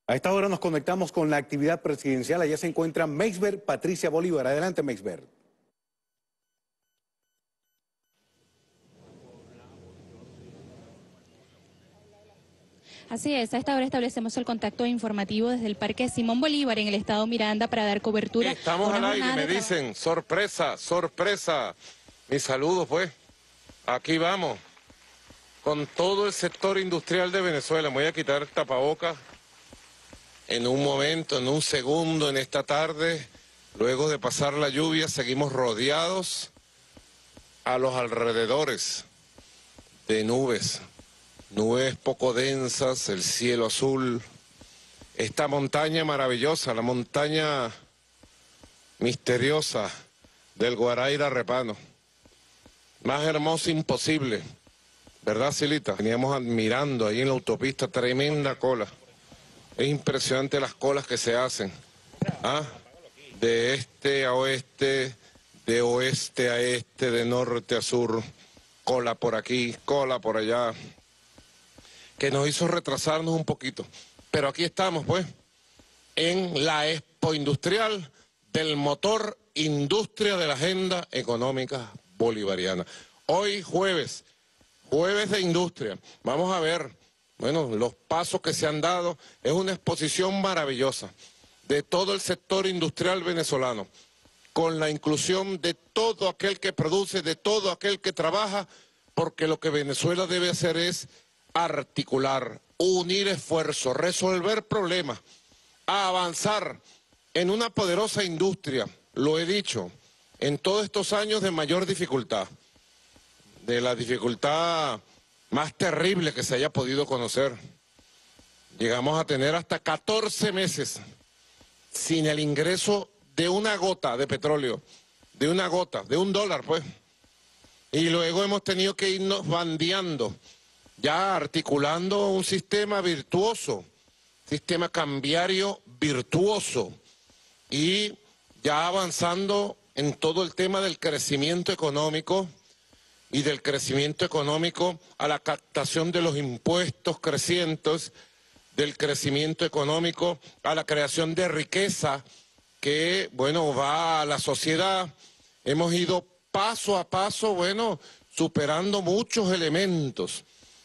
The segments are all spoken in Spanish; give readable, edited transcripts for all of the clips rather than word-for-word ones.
A esta hora nos conectamos con la actividad presidencial. Allá se encuentra Meisber Patricia Bolívar. Adelante, Meisber. Así es, a esta hora establecemos el contacto informativo desde el Parque Simón Bolívar en el estado Miranda para dar cobertura. Estamos al aire, me dicen, sorpresa, sorpresa. Mis saludos, pues. Aquí vamos, con todo el sector industrial de Venezuela. Me voy a quitar el tapabocas en un momento, en un segundo, en esta tarde. Luego de pasar la lluvia, seguimos rodeados a los alrededores de nubes. Nubes poco densas, el cielo azul. Esta montaña maravillosa, la montaña misteriosa del Guaraíra Repano. Más hermosa imposible, ¿verdad, Silita? Veníamos admirando ahí en la autopista, tremenda cola. Es impresionante las colas que se hacen. ¿Ah? De este a oeste, de oeste a este, de norte a sur. Cola por aquí, cola por allá. Que nos hizo retrasarnos un poquito. Pero aquí estamos, pues, en la Expo Industrial del motor industria de la agenda económica bolivariana. Hoy jueves de industria. Vamos a ver, bueno, los pasos que se han dado. Es una exposición maravillosa de todo el sector industrial venezolano, con la inclusión de todo aquel que produce, de todo aquel que trabaja, porque lo que Venezuela debe hacer es articular, unir esfuerzos, resolver problemas, avanzar en una poderosa industria, lo he dicho, en todos estos años de mayor dificultad, de la dificultad más terrible que se haya podido conocer. Llegamos a tener hasta 14 meses sin el ingreso de una gota de petróleo, de una gota, de $1, pues. Y luego hemos tenido que irnos bandeando, ya articulando un sistema virtuoso, sistema cambiario virtuoso, y ya avanzando en todo el tema del crecimiento económico, y del crecimiento económico a la captación de los impuestos crecientes, del crecimiento económico a la creación de riqueza que, bueno, va a la sociedad. Hemos ido paso a paso, bueno, superando muchos elementos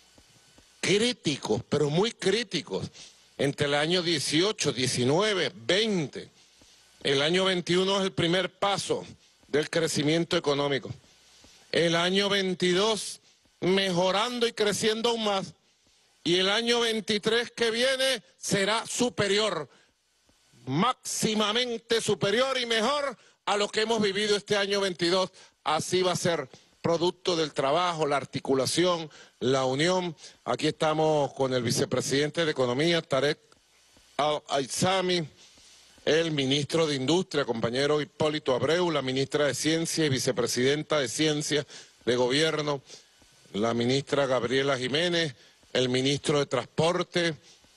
críticos, pero muy críticos, entre el año 18, 19, 20. El año 21 es el primer paso del crecimiento económico. El año 22 mejorando y creciendo aún más. Y el año 23 que viene será superior, máximamente superior y mejor a lo que hemos vivido este año 22. Así va a ser, producto del trabajo, la articulación, la unión. Aquí estamos con el vicepresidente de Economía, Tarek Al-Aizami, el ministro de Industria, compañero Hipólito Abreu, la ministra de Ciencia y vicepresidenta de Ciencia de Gobierno, la ministra Gabriela Jiménez, el ministro de Transporte,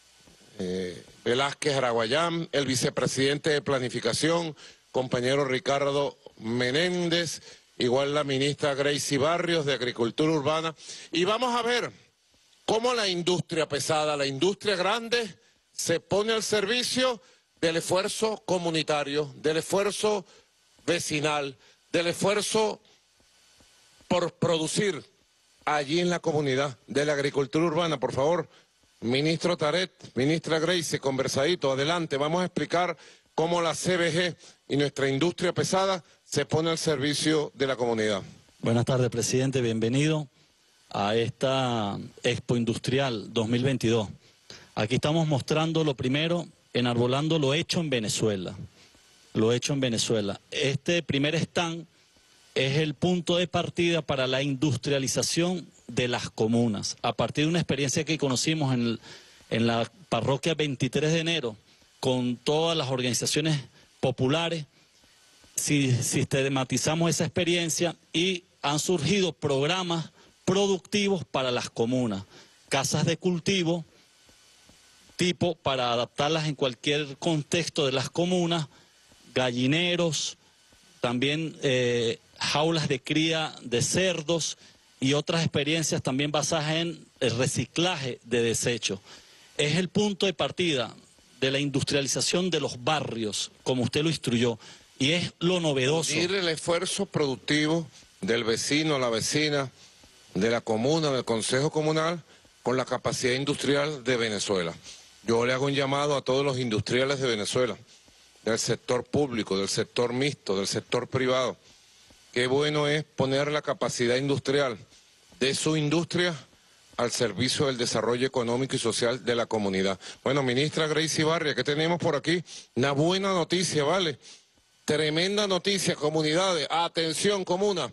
Velázquez Araguayán, el vicepresidente de Planificación, compañero Ricardo Menéndez, igual la ministra Gracie Barrios de Agricultura Urbana. Y vamos a ver cómo la industria pesada, la industria grande, se pone al servicio del esfuerzo comunitario, del esfuerzo vecinal, del esfuerzo por producir allí en la comunidad de la agricultura urbana. Por favor, ministro Taret, ministra Gracie, conversadito, adelante, vamos a explicar cómo la CBG y nuestra industria pesada se pone al servicio de la comunidad. Buenas tardes, presidente, bienvenido a esta Expo Industrial 2022. Aquí estamos mostrando lo primero, enarbolando lo hecho en Venezuela. Lo hecho en Venezuela. Este primer stand es el punto de partida para la industrialización de las comunas. A partir de una experiencia que conocimos en la parroquia 23 de enero, con todas las organizaciones populares, sistematizamos esa experiencia y han surgido programas productivos para las comunas, casas de cultivo, tipo para adaptarlas en cualquier contexto de las comunas, gallineros, también jaulas de cría de cerdos y otras experiencias también basadas en el reciclaje de desechos. Es el punto de partida de la industrialización de los barrios, como usted lo instruyó, y es lo novedoso. Unir el esfuerzo productivo del vecino, la vecina, de la comuna, del consejo comunal, con la capacidad industrial de Venezuela. Yo le hago un llamado a todos los industriales de Venezuela, del sector público, del sector mixto, del sector privado. Qué bueno es poner la capacidad industrial de su industria al servicio del desarrollo económico y social de la comunidad. Bueno, ministra Gracie Barria, ¿qué tenemos por aquí? Una buena noticia, ¿vale? Tremenda noticia, comunidades. Atención, comuna.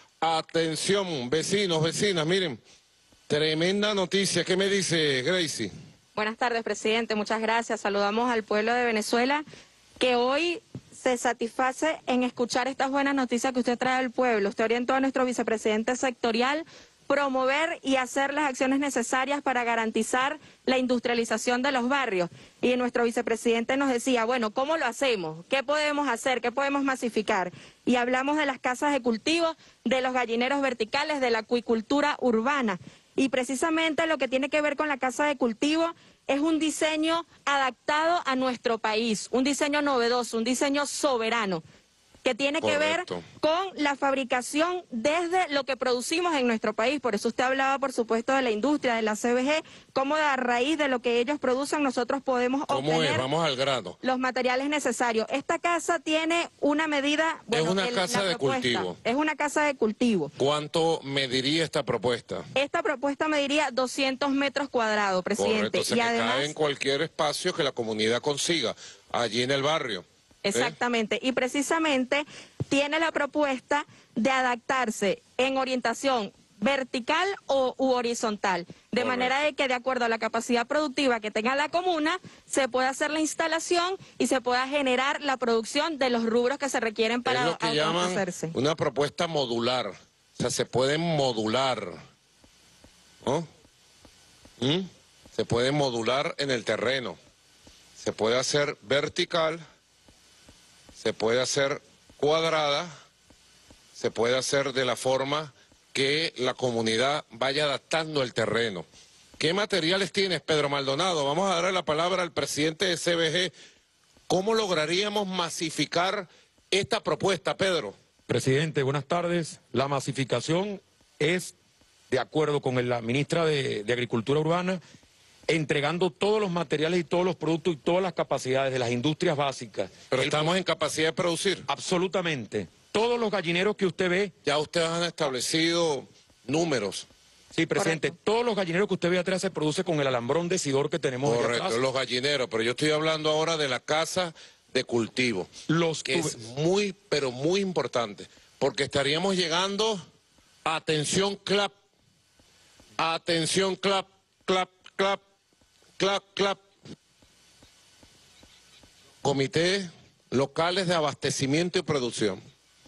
Atención, vecinos, vecinas, miren. Tremenda noticia. ¿Qué me dice Gracie? Buenas tardes, presidente. Muchas gracias. Saludamos al pueblo de Venezuela que hoy se satisface en escuchar estas buenas noticias que usted trae al pueblo. Usted orientó a nuestro vicepresidente sectorial promover y hacer las acciones necesarias para garantizar la industrialización de los barrios. Y nuestro vicepresidente nos decía, bueno, ¿cómo lo hacemos? ¿Qué podemos hacer? ¿Qué podemos masificar? Y hablamos de las casas de cultivo, de los gallineros verticales, de la acuicultura urbana. Y precisamente lo que tiene que ver con la casa de cultivo es un diseño adaptado a nuestro país, un diseño novedoso, un diseño soberano, que tiene que ver con la fabricación desde lo que producimos en nuestro país. Por eso usted hablaba, por supuesto, de la industria, de la CBG, cómo a raíz de lo que ellos producen nosotros podemos obtener Vamos al grano. Los materiales necesarios. Esta casa tiene una medida... Bueno, es una casa de cultivo. Es una casa de cultivo. ¿Cuánto mediría esta propuesta? Esta propuesta mediría 200 metros cuadrados, presidente. Correcto, o sea, y que además, cabe en cualquier espacio que la comunidad consiga, allí en el barrio. Exactamente, y precisamente tiene la propuesta de adaptarse en orientación vertical u horizontal, de manera de que de acuerdo a la capacidad productiva que tenga la comuna, se pueda hacer la instalación y se pueda generar la producción de los rubros que se requieren para es lo que llaman una propuesta modular, o sea, se pueden modular, ¿no? Se puede modular en el terreno, se puede hacer vertical, se puede hacer cuadrada, se puede hacer de la forma que la comunidad vaya adaptando el terreno. ¿Qué materiales tienes, Pedro Maldonado? Vamos a darle la palabra al presidente de CBG. ¿Cómo lograríamos masificar esta propuesta, Pedro? Presidente, buenas tardes. La masificación es, de acuerdo con la ministra de Agricultura Urbana, entregando todos los materiales y todos los productos y todas las capacidades de las industrias básicas. Pero estamos en capacidad de producir. Absolutamente. Todos los gallineros que usted ve... Ya ustedes han establecido números. Sí, presidente. Correcto. Todos los gallineros que usted ve atrás se produce con el alambrón decidor que tenemos. Correcto, los gallineros. Pero yo estoy hablando ahora de la casa de cultivo. Que es muy, pero muy importante. Porque estaríamos llegando... Atención, clap. Atención, clap, clap, clap. Clap, clap. Comités locales de abastecimiento y producción.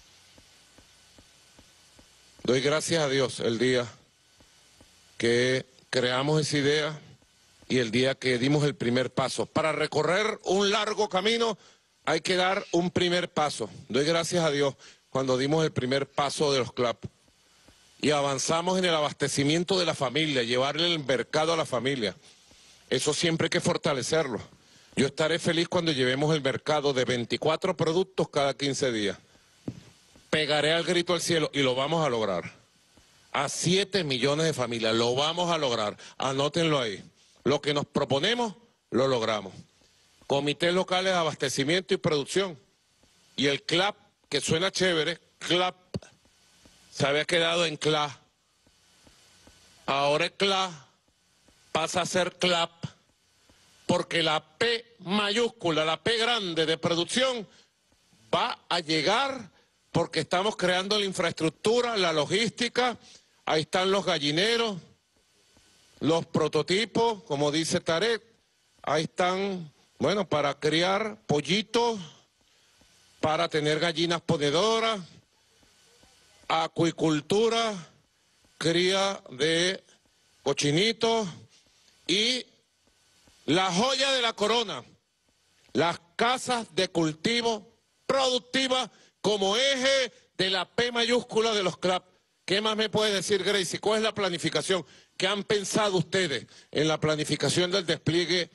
Doy gracias a Dios el día que creamos esa idea y el día que dimos el primer paso. Para recorrer un largo camino hay que dar un primer paso. Doy gracias a Dios cuando dimos el primer paso de los CLAP y avanzamos en el abastecimiento de la familia, llevarle el mercado a la familia. Eso siempre hay que fortalecerlo. Yo estaré feliz cuando llevemos el mercado de 24 productos cada 15 días. Pegaré al grito al cielo y lo vamos a lograr. A 7 millones de familias, lo vamos a lograr. Anótenlo ahí. Lo que nos proponemos, lo logramos. Comités locales de abastecimiento y producción. Y el CLAP, que suena chévere, CLAP, se había quedado en CLA. Ahora es CLA. Pasa a ser CLAP, porque la P mayúscula, la P grande de producción, va a llegar porque estamos creando la infraestructura, la logística, ahí están los gallineros, los prototipos, como dice Tarek, ahí están, bueno, para criar pollitos, para tener gallinas ponedoras, acuicultura, cría de cochinitos, y la joya de la corona, las casas de cultivo productivas como eje de la P mayúscula de los CLAP. ¿Qué más me puede decir, Gracie? ¿Cuál es la planificación? ¿Qué han pensado ustedes en la planificación del despliegue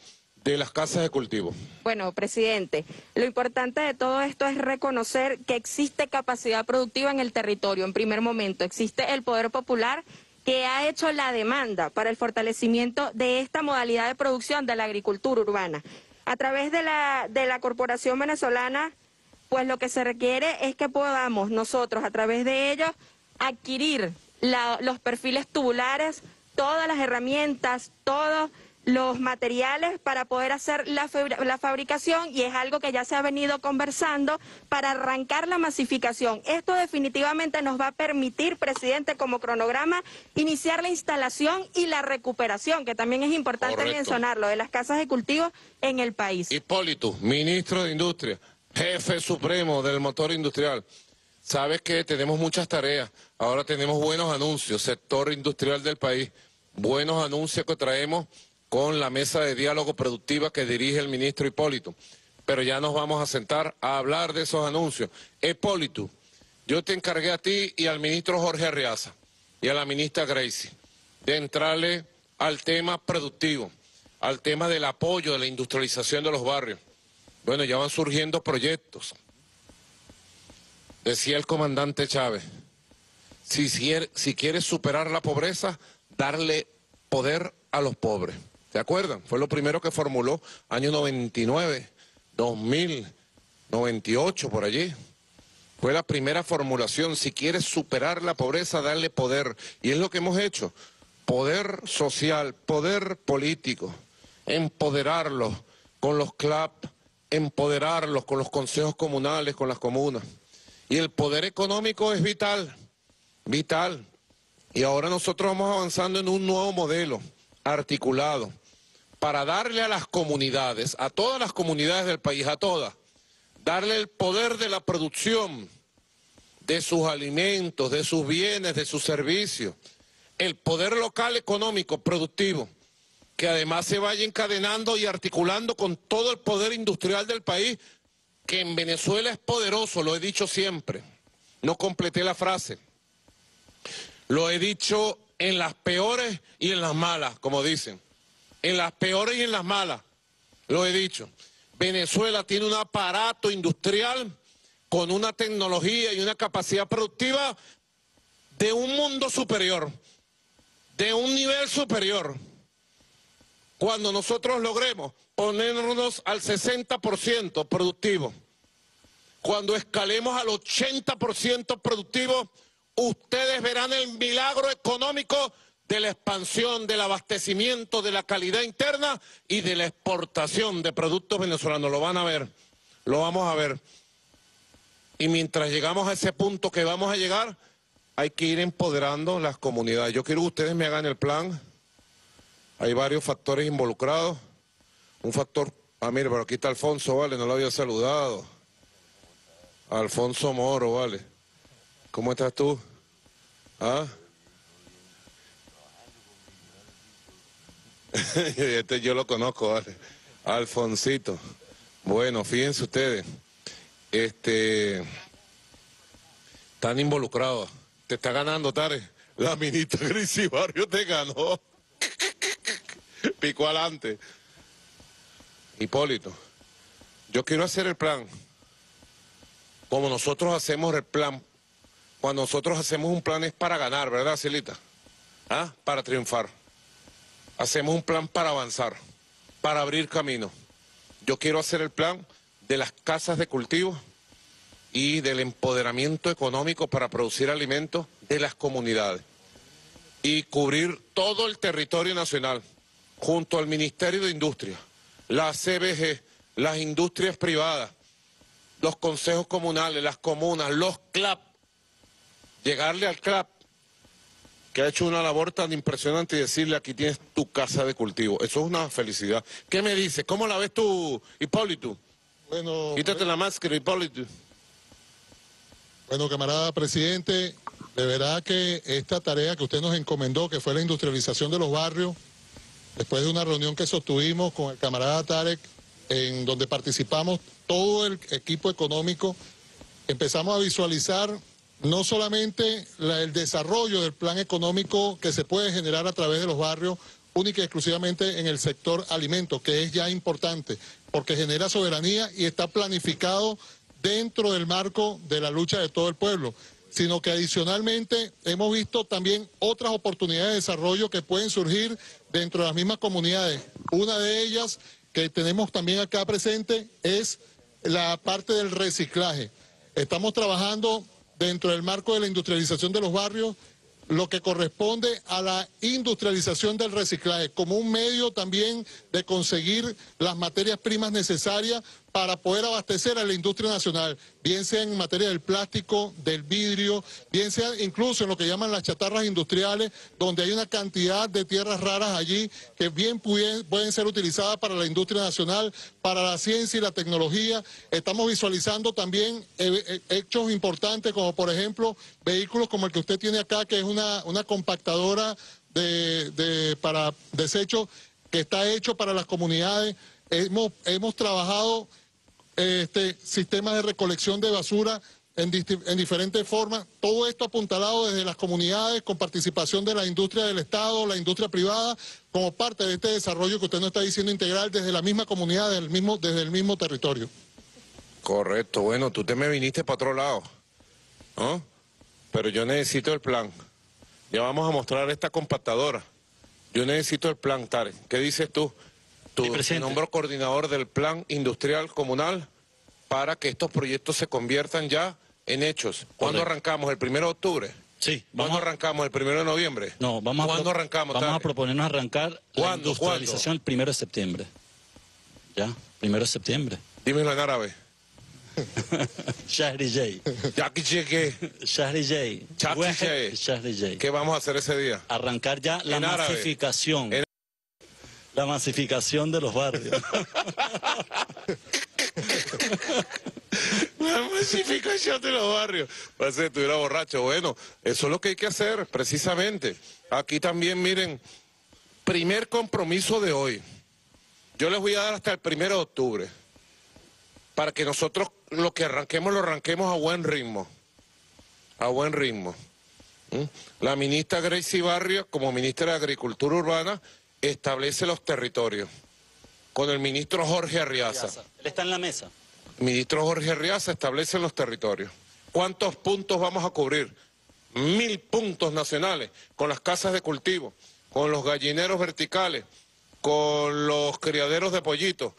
de las casas de cultivo. Bueno, presidente, lo importante de todo esto es reconocer que existe capacidad productiva en el territorio. En primer momento, existe el poder popular que ha hecho la demanda para el fortalecimiento de esta modalidad de producción de la agricultura urbana. A través de la Corporación Venezolana, pues lo que se requiere es que podamos nosotros, a través de ellos, adquirir los perfiles tubulares, todas las herramientas, todos los materiales para poder hacer la fabricación, y es algo que ya se ha venido conversando para arrancar la masificación. Esto definitivamente nos va a permitir, presidente, como cronograma, iniciar la instalación y la recuperación, que también es importante mencionarlo, de las casas de cultivo en el país. Hipólito, ministro de Industria, jefe supremo del motor industrial. Sabes que tenemos muchas tareas, ahora tenemos buenos anuncios, sector industrial del país, buenos anuncios que traemos con la mesa de diálogo productiva que dirige el ministro Hipólito. Pero ya nos vamos a sentar a hablar de esos anuncios. Hipólito, yo te encargué a ti y al ministro Jorge Arriaza y a la ministra Gracie de entrarle al tema productivo, al tema del apoyo de la industrialización de los barrios. Bueno, ya van surgiendo proyectos. Decía el comandante Chávez, si quieres superar la pobreza, darle poder a los pobres. ¿Se acuerdan? Fue lo primero que formuló, año 99, 2000, 98, por allí. Fue la primera formulación, si quieres superar la pobreza, darle poder. Y es lo que hemos hecho, poder social, poder político, empoderarlos con los CLAP, empoderarlos con los consejos comunales, con las comunas. Y el poder económico es vital, vital. Y ahora nosotros vamos avanzando en un nuevo modelo articulado para darle a las comunidades, a todas las comunidades del país, a todas, darle el poder de la producción de sus alimentos, de sus bienes, de sus servicios, el poder local económico, productivo, que además se vaya encadenando y articulando con todo el poder industrial del país, que en Venezuela es poderoso, lo he dicho siempre, no completé la frase, lo he dicho en las peores y en las malas, como dicen, en las peores y en las malas, lo he dicho. Venezuela tiene un aparato industrial con una tecnología y una capacidad productiva de un mundo superior, de un nivel superior. Cuando nosotros logremos ponernos al 60% productivo, cuando escalemos al 80% productivo, ustedes verán el milagro económico de la expansión, del abastecimiento, de la calidad interna y de la exportación de productos venezolanos. Lo van a ver, lo vamos a ver. Y mientras llegamos a ese punto que vamos a llegar, hay que ir empoderando las comunidades. Yo quiero que ustedes me hagan el plan. Hay varios factores involucrados. Un factor, mire, pero aquí está Alfonso, vale, no lo había saludado. Alfonso Moro, vale. ¿Cómo estás tú? ¿Ah? Este yo lo conozco, vale. Alfonsito. Bueno, fíjense ustedes. Están involucrados. Te está ganando, Tare. La ministra Gracie Barrios te ganó. Picó adelante. Hipólito, yo quiero hacer el plan. Como nosotros hacemos el plan. Cuando nosotros hacemos un plan es para ganar, ¿verdad, Celita? ¿Ah? Para triunfar. Hacemos un plan para avanzar, para abrir camino. Yo quiero hacer el plan de las casas de cultivo y del empoderamiento económico para producir alimentos de las comunidades y cubrir todo el territorio nacional junto al Ministerio de Industria, la CBG, las industrias privadas, los consejos comunales, las comunas, los CLAP, llegarle al CLAP, que ha hecho una labor tan impresionante, y decirle, aquí tienes tu casa de cultivo. Eso es una felicidad. ¿Qué me dices? ¿Cómo la ves tú, Hipólito? Bueno, quítate la máscara, Hipólito. Bueno, camarada presidente, de verdad que esta tarea que usted nos encomendó, que fue la industrialización de los barrios, después de una reunión que sostuvimos con el camarada Tarek, en donde participamos todo el equipo económico, empezamos a visualizar no solamente el desarrollo del plan económico que se puede generar a través de los barrios única y exclusivamente en el sector alimentos, que es ya importante, porque genera soberanía y está planificado dentro del marco de la lucha de todo el pueblo, sino que adicionalmente hemos visto también otras oportunidades de desarrollo que pueden surgir dentro de las mismas comunidades. Una de ellas que tenemos también acá presente es la parte del reciclaje. Estamos trabajando dentro del marco de la industrialización de los barrios, lo que corresponde a la industrialización del reciclaje, como un medio también de conseguir las materias primas necesarias para poder abastecer a la industria nacional, bien sea en materia del plástico, del vidrio, bien sea incluso en lo que llaman las chatarras industriales, donde hay una cantidad de tierras raras allí que bien pueden ser utilizadas para la industria nacional, para la ciencia y la tecnología. Estamos visualizando también hechos importantes, como por ejemplo vehículos como el que usted tiene acá, que es una compactadora para desechos que está hecho para las comunidades. Hemos trabajado sistemas de recolección de basura en diferentes formas, todo esto apuntalado desde las comunidades, con participación de la industria del Estado, la industria privada, como parte de este desarrollo que usted nos está diciendo integral desde la misma comunidad, desde el mismo territorio. Correcto, bueno, tú te me viniste para otro lado, ¿no? Pero yo necesito el plan. Ya vamos a mostrar esta compactadora. Yo necesito el plan, Tarek. ¿Qué dices tú? Te nombro coordinador del plan industrial comunal para que estos proyectos se conviertan ya en hechos. ¿Cuándo arrancamos? ¿El 1 de octubre? Sí. ¿Cuándo arrancamos? ¿El 1 de noviembre? No, ¿Cuándo arrancamos? Vamos a proponernos arrancar la industrialización el 1 de septiembre. ¿Ya? 1 de septiembre. Dímelo en árabe. Shahri Jay. Shahri Jay. Shahri Jay. ¿Qué vamos a hacer ese día? Arrancar ya la masificación. La masificación de los barrios. La masificación de los barrios. Parece que estuviera borracho. Bueno, eso es lo que hay que hacer, precisamente. Aquí también, miren, primer compromiso de hoy. Yo les voy a dar hasta el 1 de octubre. Para que nosotros lo que arranquemos, lo arranquemos a buen ritmo. A buen ritmo. La ministra Gracie Barrios, como ministra de Agricultura Urbana, establece los territorios. Con el ministro Jorge Arriaza. Él está en la mesa. El ministro Jorge Arriaza establece los territorios. ¿Cuántos puntos vamos a cubrir? 1000 puntos nacionales, con las casas de cultivo, con los gallineros verticales, con los criaderos de pollitos,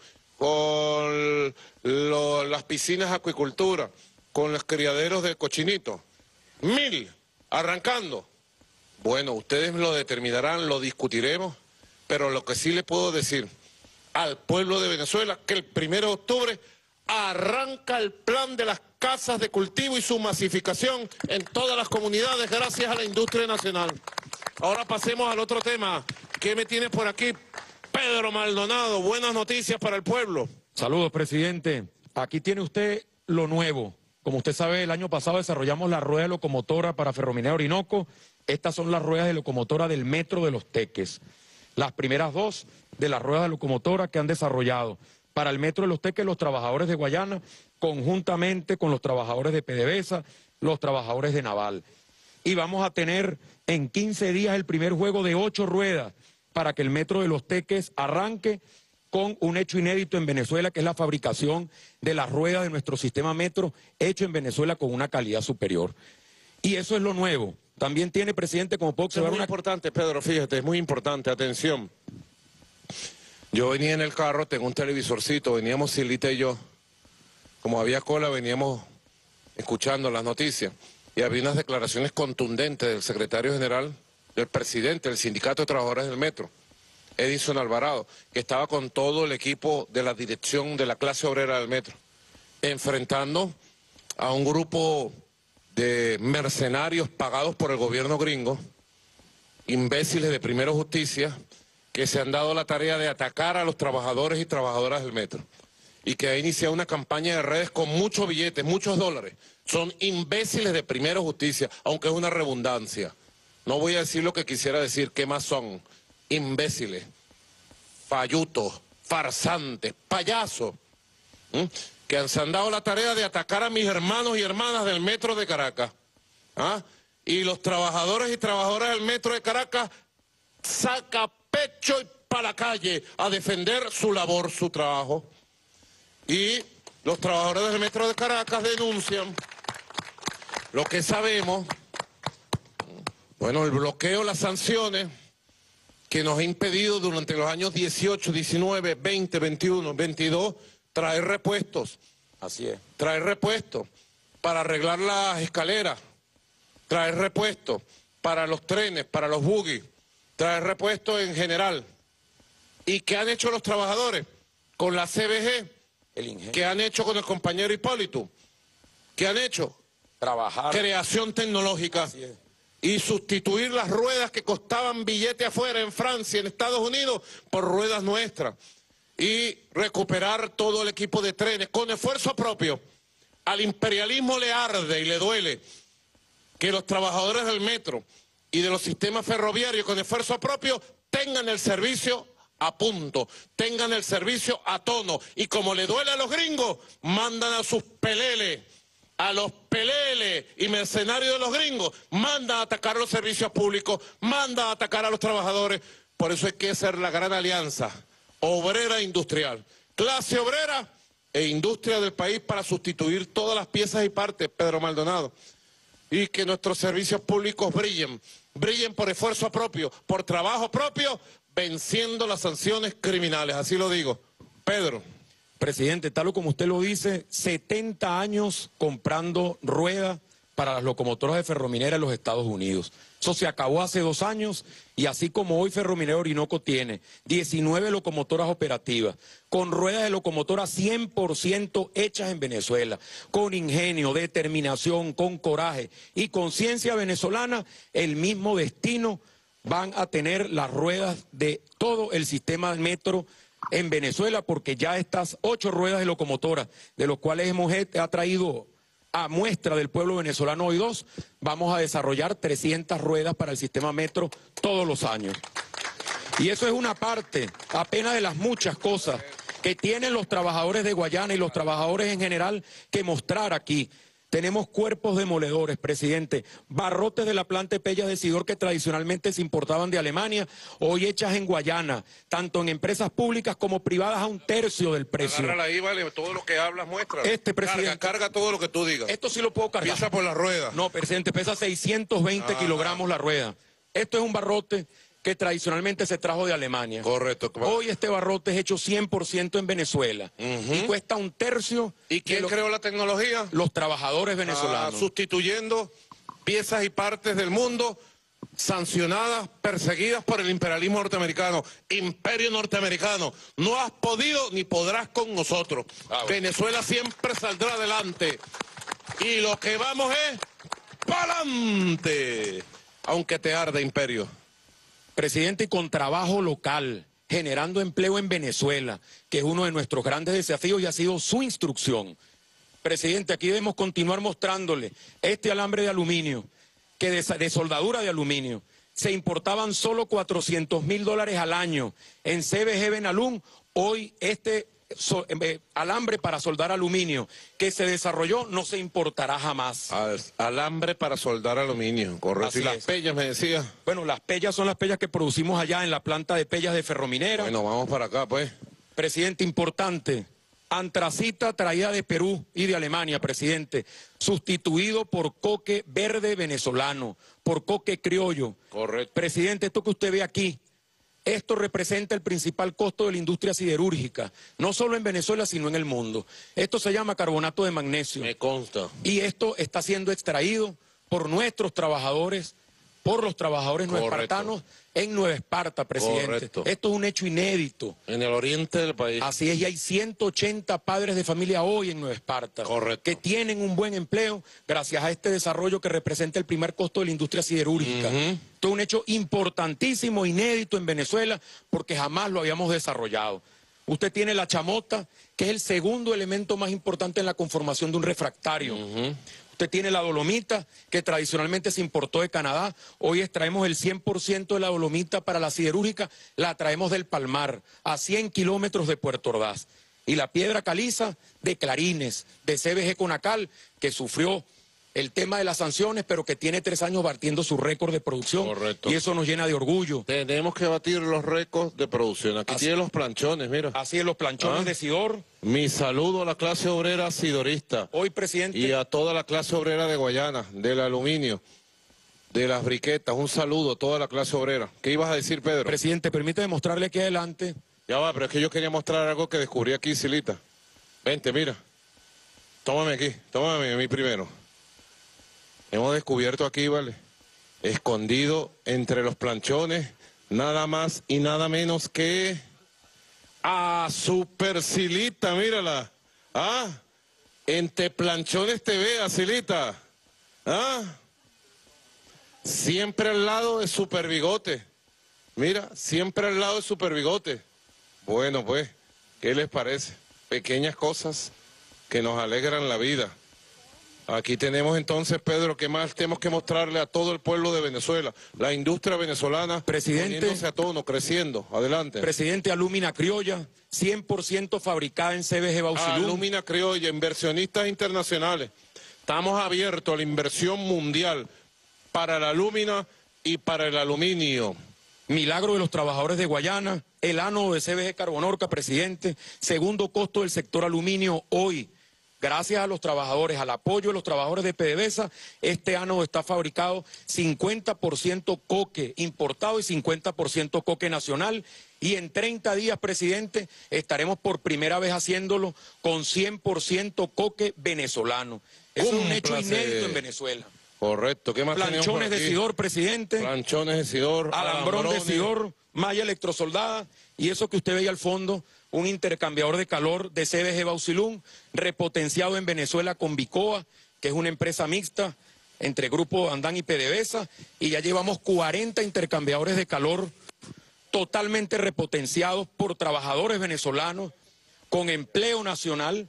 con las piscinas de acuicultura, con los criaderos de cochinitos. 1000, arrancando. Bueno, ustedes lo determinarán, lo discutiremos, pero lo que sí le puedo decir al pueblo de Venezuela, que el 1 de octubre arranca el plan de las casas de cultivo y su masificación en todas las comunidades gracias a la industria nacional. Ahora pasemos al otro tema. ¿Qué me tienes por aquí? Pedro Maldonado, buenas noticias para el pueblo. Saludos, presidente. Aquí tiene usted lo nuevo. Como usted sabe, el año pasado desarrollamos la rueda de locomotora para Ferrominera Orinoco. Estas son las ruedas de locomotora del Metro de Los Teques. Las primeras dos de las ruedas de locomotora que han desarrollado para el Metro de Los Teques los trabajadores de Guayana, conjuntamente con los trabajadores de PDVSA, los trabajadores de Naval. Y vamos a tener en 15 días el primer juego de 8 ruedas para que el Metro de Los Teques arranque con un hecho inédito en Venezuela, que es la fabricación de las ruedas de nuestro sistema metro, hecho en Venezuela con una calidad superior. Y eso es lo nuevo. También tiene, presidente, como puedo observar, es muy importante, Pedro, fíjate, es muy importante, atención. Yo venía en el carro, tengo un televisorcito, veníamos Silita y yo. Como había cola, veníamos escuchando las noticias. Y había unas declaraciones contundentes del secretario general, del presidente del Sindicato de Trabajadores del Metro, Edison Alvarado, que estaba con todo el equipo de la dirección de la clase obrera del Metro, enfrentando a un grupo de mercenarios pagados por el gobierno gringo, imbéciles de Primero Justicia, que se han dado la tarea de atacar a los trabajadores y trabajadoras del Metro, y que ha iniciado una campaña de redes con muchos billetes, muchos dólares. Son imbéciles de Primero Justicia, aunque es una redundancia. No voy a decir lo que quisiera decir, ¿qué más son? Imbéciles, fallutos, farsantes, payasos, que se han dado la tarea de atacar a mis hermanos y hermanas del Metro de Caracas. Y los trabajadores y trabajadoras del Metro de Caracas pecho y para la calle a defender su labor, su trabajo. Y los trabajadores del Metro de Caracas denuncian lo que sabemos, bueno, el bloqueo, las sanciones que nos ha impedido durante los años 18, 19, 20, 21, 22 traer repuestos. Así es. Traer repuestos para arreglar las escaleras, traer repuestos para los trenes, para los buggy, traer repuestos en general. ¿Y qué han hecho los trabajadores? Con la CBG, El ingenio. ¿qué han hecho con el compañero Hipólito? ¿Qué han hecho? Trabajar. Creación tecnológica. Así es. Y sustituir las ruedas que costaban billete afuera en Francia, en Estados Unidos, por ruedas nuestras. Y recuperar todo el equipo de trenes con esfuerzo propio. Al imperialismo le arde y le duele que los trabajadores del metro y de los sistemas ferroviarios con esfuerzo propio tengan el servicio a punto, tengan el servicio a tono. Y como le duele a los gringos, mandan a sus peleles, a los peleles y mercenarios de los gringos, mandan a atacar los servicios públicos, mandan a atacar a los trabajadores. Por eso hay que hacer la gran alianza obrera e industrial, clase obrera e industria del país para sustituir todas las piezas y partes, Pedro Maldonado, y que nuestros servicios públicos brillen, brillen por esfuerzo propio, por trabajo propio, venciendo las sanciones criminales, así lo digo. Pedro. Presidente, tal como usted lo dice, 70 años comprando ruedas para las locomotoras de Ferrominera en los Estados Unidos. Eso se acabó hace 2 años y así como hoy Ferrominera Orinoco tiene 19 locomotoras operativas, con ruedas de locomotora 100% hechas en Venezuela, con ingenio, determinación, con coraje y conciencia venezolana, el mismo destino van a tener las ruedas de todo el sistema del metro en Venezuela, porque ya estas 8 ruedas de locomotora, de los cuales ha traído a muestra del pueblo venezolano hoy 2, vamos a desarrollar 300 ruedas para el sistema metro todos los años. Y eso es una parte apenas de las muchas cosas que tienen los trabajadores de Guayana y los trabajadores en general que mostrar aquí. Tenemos cuerpos demoledores, presidente, barrotes de la planta de pellas de Sidor que tradicionalmente se importaban de Alemania, hoy hechas en Guayana, tanto en empresas públicas como privadas a 1/3 del precio. Agárrala ahí, vale, todo lo que hablas muestra. Presidente. Carga todo lo que tú digas. Esto sí lo puedo cargar. Empieza por la rueda. No, presidente, pesa 620 kilogramos la rueda. Esto es un barrote que tradicionalmente se trajo de Alemania. Correcto. Hoy este barrote es hecho 100% en Venezuela y cuesta 1/3. ¿Y quién creó la tecnología? Los trabajadores venezolanos. Sustituyendo piezas y partes del mundo sancionadas, perseguidas por el imperialismo norteamericano, imperio norteamericano. No has podido ni podrás con nosotros. Venezuela siempre saldrá adelante. Y lo que vamos es ¡pa'lante! Aunque te arde, imperio. Presidente, y con trabajo local, generando empleo en Venezuela, que es uno de nuestros grandes desafíos y ha sido su instrucción. Presidente, aquí debemos continuar mostrándole este alambre de aluminio, que de soldadura de aluminio, se importaban solo $400.000 al año en CBG Benalún. Hoy este alambre para soldar aluminio que se desarrolló no se importará jamás. Alambre para soldar aluminio, correcto. Así y las es. pellas, me decía. Bueno, las pellas son las pellas que producimos allá en la planta de pellas de Ferrominera. Bueno, vamos para acá, pues. Presidente, importante, antracita traída de Perú y de Alemania, presidente, sustituido por coque verde venezolano, por coque criollo. Correcto. Presidente, esto que usted ve aquí, esto representa el principal costo de la industria siderúrgica, no solo en Venezuela, sino en el mundo. Esto se llama carbonato de magnesio. Me consta. Y esto está siendo extraído por nuestros trabajadores, por los trabajadores nuevespartanos en Nueva Esparta, presidente. Correcto. Esto es un hecho inédito. En el oriente del país. Así es, y hay 180 padres de familia hoy en Nueva Esparta. Correcto. Que tienen un buen empleo gracias a este desarrollo que representa el primer costo de la industria siderúrgica. Esto es un hecho importantísimo, inédito en Venezuela, porque jamás lo habíamos desarrollado. Usted tiene la chamota, que es el segundo elemento más importante en la conformación de un refractario. Usted tiene la dolomita, que tradicionalmente se importó de Canadá. Hoy extraemos el 100% de la dolomita para la siderúrgica, la traemos del Palmar, a 100 kilómetros de Puerto Ordaz. Y la piedra caliza de Clarines, de CBG Conacal, que sufrió el tema de las sanciones, pero que tiene 3 años batiendo su récord de producción. Correcto. Y eso nos llena de orgullo. Tenemos que batir los récords de producción. Aquí tiene los planchones, mira. Así es, los planchones de Sidor. Mi saludo a la clase obrera sidorista. Hoy, presidente. Y a toda la clase obrera de Guayana, del aluminio, de las briquetas. Un saludo a toda la clase obrera. ¿Qué ibas a decir, Pedro? Presidente, permítame mostrarle aquí adelante. Ya va, pero es que yo quería mostrar algo que descubrí aquí, Silita. Vente, mira. Tómame aquí, tómame a mí primero. Hemos descubierto aquí, ¿vale? Escondido entre los planchones, nada más y nada menos que a Super Silita, mírala. ¿Ah? Entre planchones TV, a Silita. ¿Ah? Siempre al lado de Super Bigote. Mira, siempre al lado de Super Bigote. Bueno, pues, ¿qué les parece? Pequeñas cosas que nos alegran la vida. Aquí tenemos entonces, Pedro, ¿qué más tenemos que mostrarle a todo el pueblo de Venezuela? La industria venezolana, presidente, poniéndose a tono, creciendo. Adelante. Presidente, Alumina Criolla, 100% fabricada en CBG Bauxilum. Alumina Criolla, inversionistas internacionales. Estamos abiertos a la inversión mundial para la alúmina y para el aluminio. Milagro de los trabajadores de Guayana, el ánodo de CBG Carbonorca, presidente, segundo costo del sector aluminio hoy. Gracias a los trabajadores, al apoyo de los trabajadores de PDVSA, este ánodo está fabricado 50% coque importado y 50% coque nacional. Y en 30 días, presidente, estaremos por primera vez haciéndolo con 100% coque venezolano. Eso es un hecho inédito en Venezuela. Correcto. ¿Qué más tenemos por Planchones aquí? de Sidor, presidente. Planchones de Sidor. Alambrón de Sidor, malla electrosoldada. Y eso que usted veía al fondo, un intercambiador de calor de CBG Bauxilum, repotenciado en Venezuela con Bicoa, que es una empresa mixta entre Grupo Andán y PDVSA. Y ya llevamos 40 intercambiadores de calor totalmente repotenciados por trabajadores venezolanos, con empleo nacional.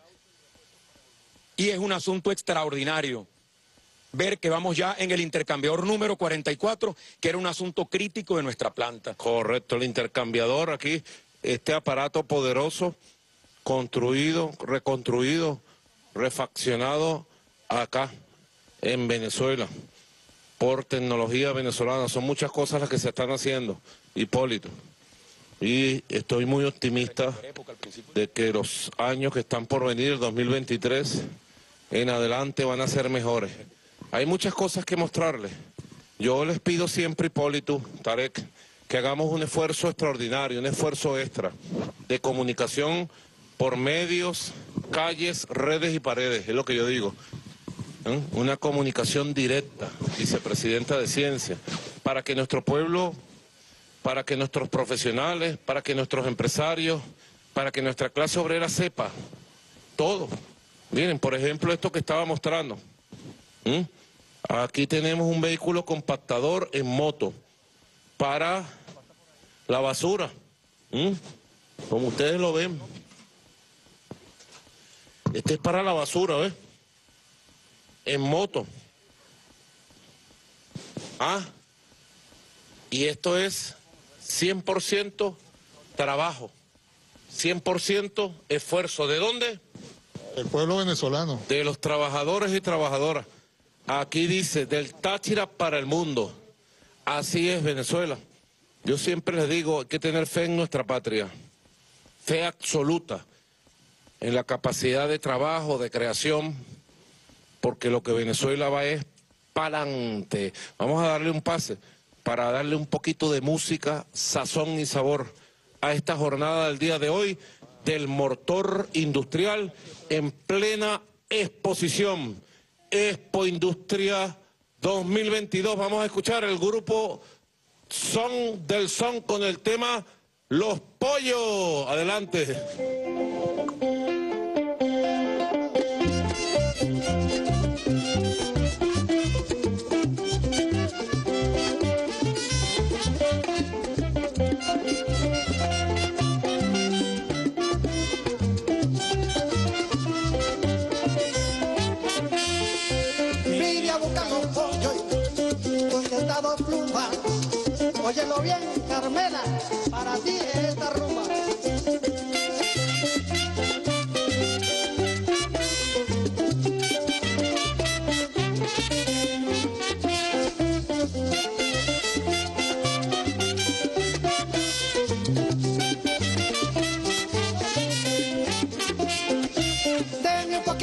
Y es un asunto extraordinario ver que vamos ya en el intercambiador número 44, que era un asunto crítico de nuestra planta. Correcto, el intercambiador aquí, este aparato poderoso, construido, reconstruido, refaccionado acá en Venezuela, por tecnología venezolana. Son muchas cosas las que se están haciendo, Hipólito. Y estoy muy optimista de que los años que están por venir, el 2023, en adelante van a ser mejores. Hay muchas cosas que mostrarles. Yo les pido siempre, Hipólito, Tarek, que hagamos un esfuerzo extraordinario, un esfuerzo extra de comunicación por medios, calles, redes y paredes, es lo que yo digo. Una comunicación directa, vicepresidenta de Ciencia, para que nuestro pueblo, para que nuestros profesionales, para que nuestros empresarios, para que nuestra clase obrera sepa todo. Miren, por ejemplo, esto que estaba mostrando. Aquí tenemos un vehículo compactador en moto para la basura, como ustedes lo ven. Este es para la basura, ¿ves? En moto. Y esto es 100% trabajo, 100% esfuerzo. ¿De dónde? El pueblo venezolano. De los trabajadores y trabajadoras. Aquí dice, del Táchira para el mundo. Así es Venezuela. Yo siempre les digo, hay que tener fe en nuestra patria. Fe absoluta en la capacidad de trabajo, de creación, porque lo que Venezuela va es pa'lante. Vamos a darle un pase para darle un poquito de música, sazón y sabor a esta jornada del día de hoy del motor industrial en plena exposición. Expo Industria 2022. Vamos a escuchar el grupo Son del Son con el tema Los Pollos. Adelante. Óyelo bien, Carmela, para ti esta rumba.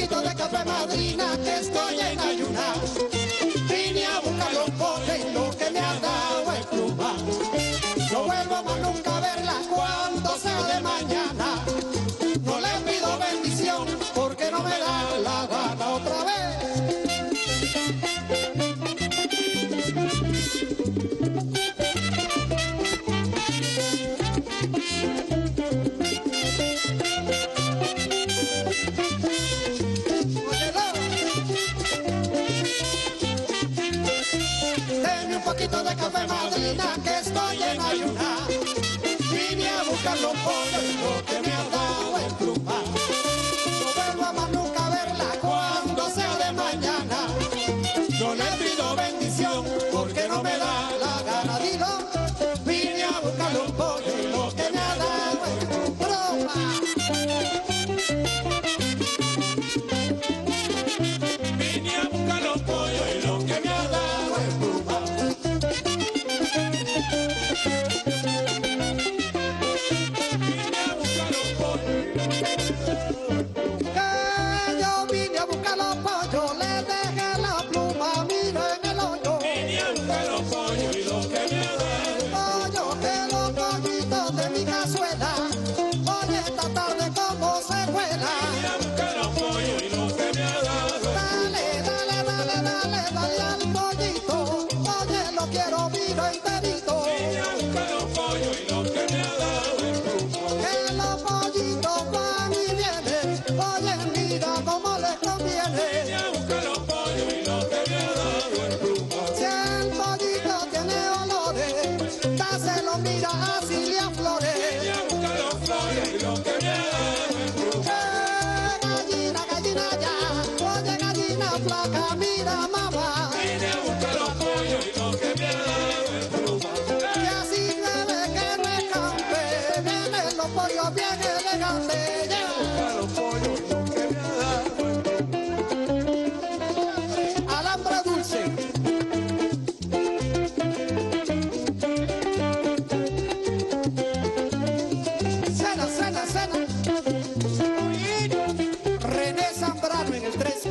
poquito de café madrina que estoy en ayunar. Vine a buscar los pollos y lo que me ha dado es pluma. No vuelvo más nunca a verla cuando sea de mañana. No le pido bendición porque no me da la gana otra vez. Denme un poquito de café madrina que estoy en ayunar. Vine a buscar los pollos y lo que me ha dado es pluma. No vuelvo a más nunca a verla cuando sea de mañana. No le pido bendición porque no me da la gana. Dilo, vine a buscar los pollos y lo que me ha dado es pluma. Vine a buscar los pollos y lo que me ha dado es pluma. Que yo vine a buscar los pollos, le dejé la pluma, mira en el hoyo. Vine a buscar los pollos y lo que me ha dado. Pollo, que los pollitos de mi cazuela. Oye, esta tarde como se vuela. Vine a buscar los pollos y lo que me ha dado. Dale, dale, dale, dale, dale al pollito. Oye, lo quiero, miro enterito. Vine a buscar los pollos y lo que me ha dado. Que los pollitos van y vienen. Oye, mira cómo les conviene. Vine a buscar los pollos y lo que me ha dado es pluma. Si el pollito tiene olores, dáselo, mira, así le aflore. Vine a buscar los pollos y lo que me ha dado es pluma. Gallina, gallina ya, oye, gallina flaca, mira, mamá. Vine a buscar los pollos y lo que me ha dado es pluma. Y así debe que no escampe, vienen los pollos bien elegantes. Vine a buscar los pollos y lo que me ha dado es pluma. Alambre dulce. Cena, cena, cena. René Zambrano en el 13.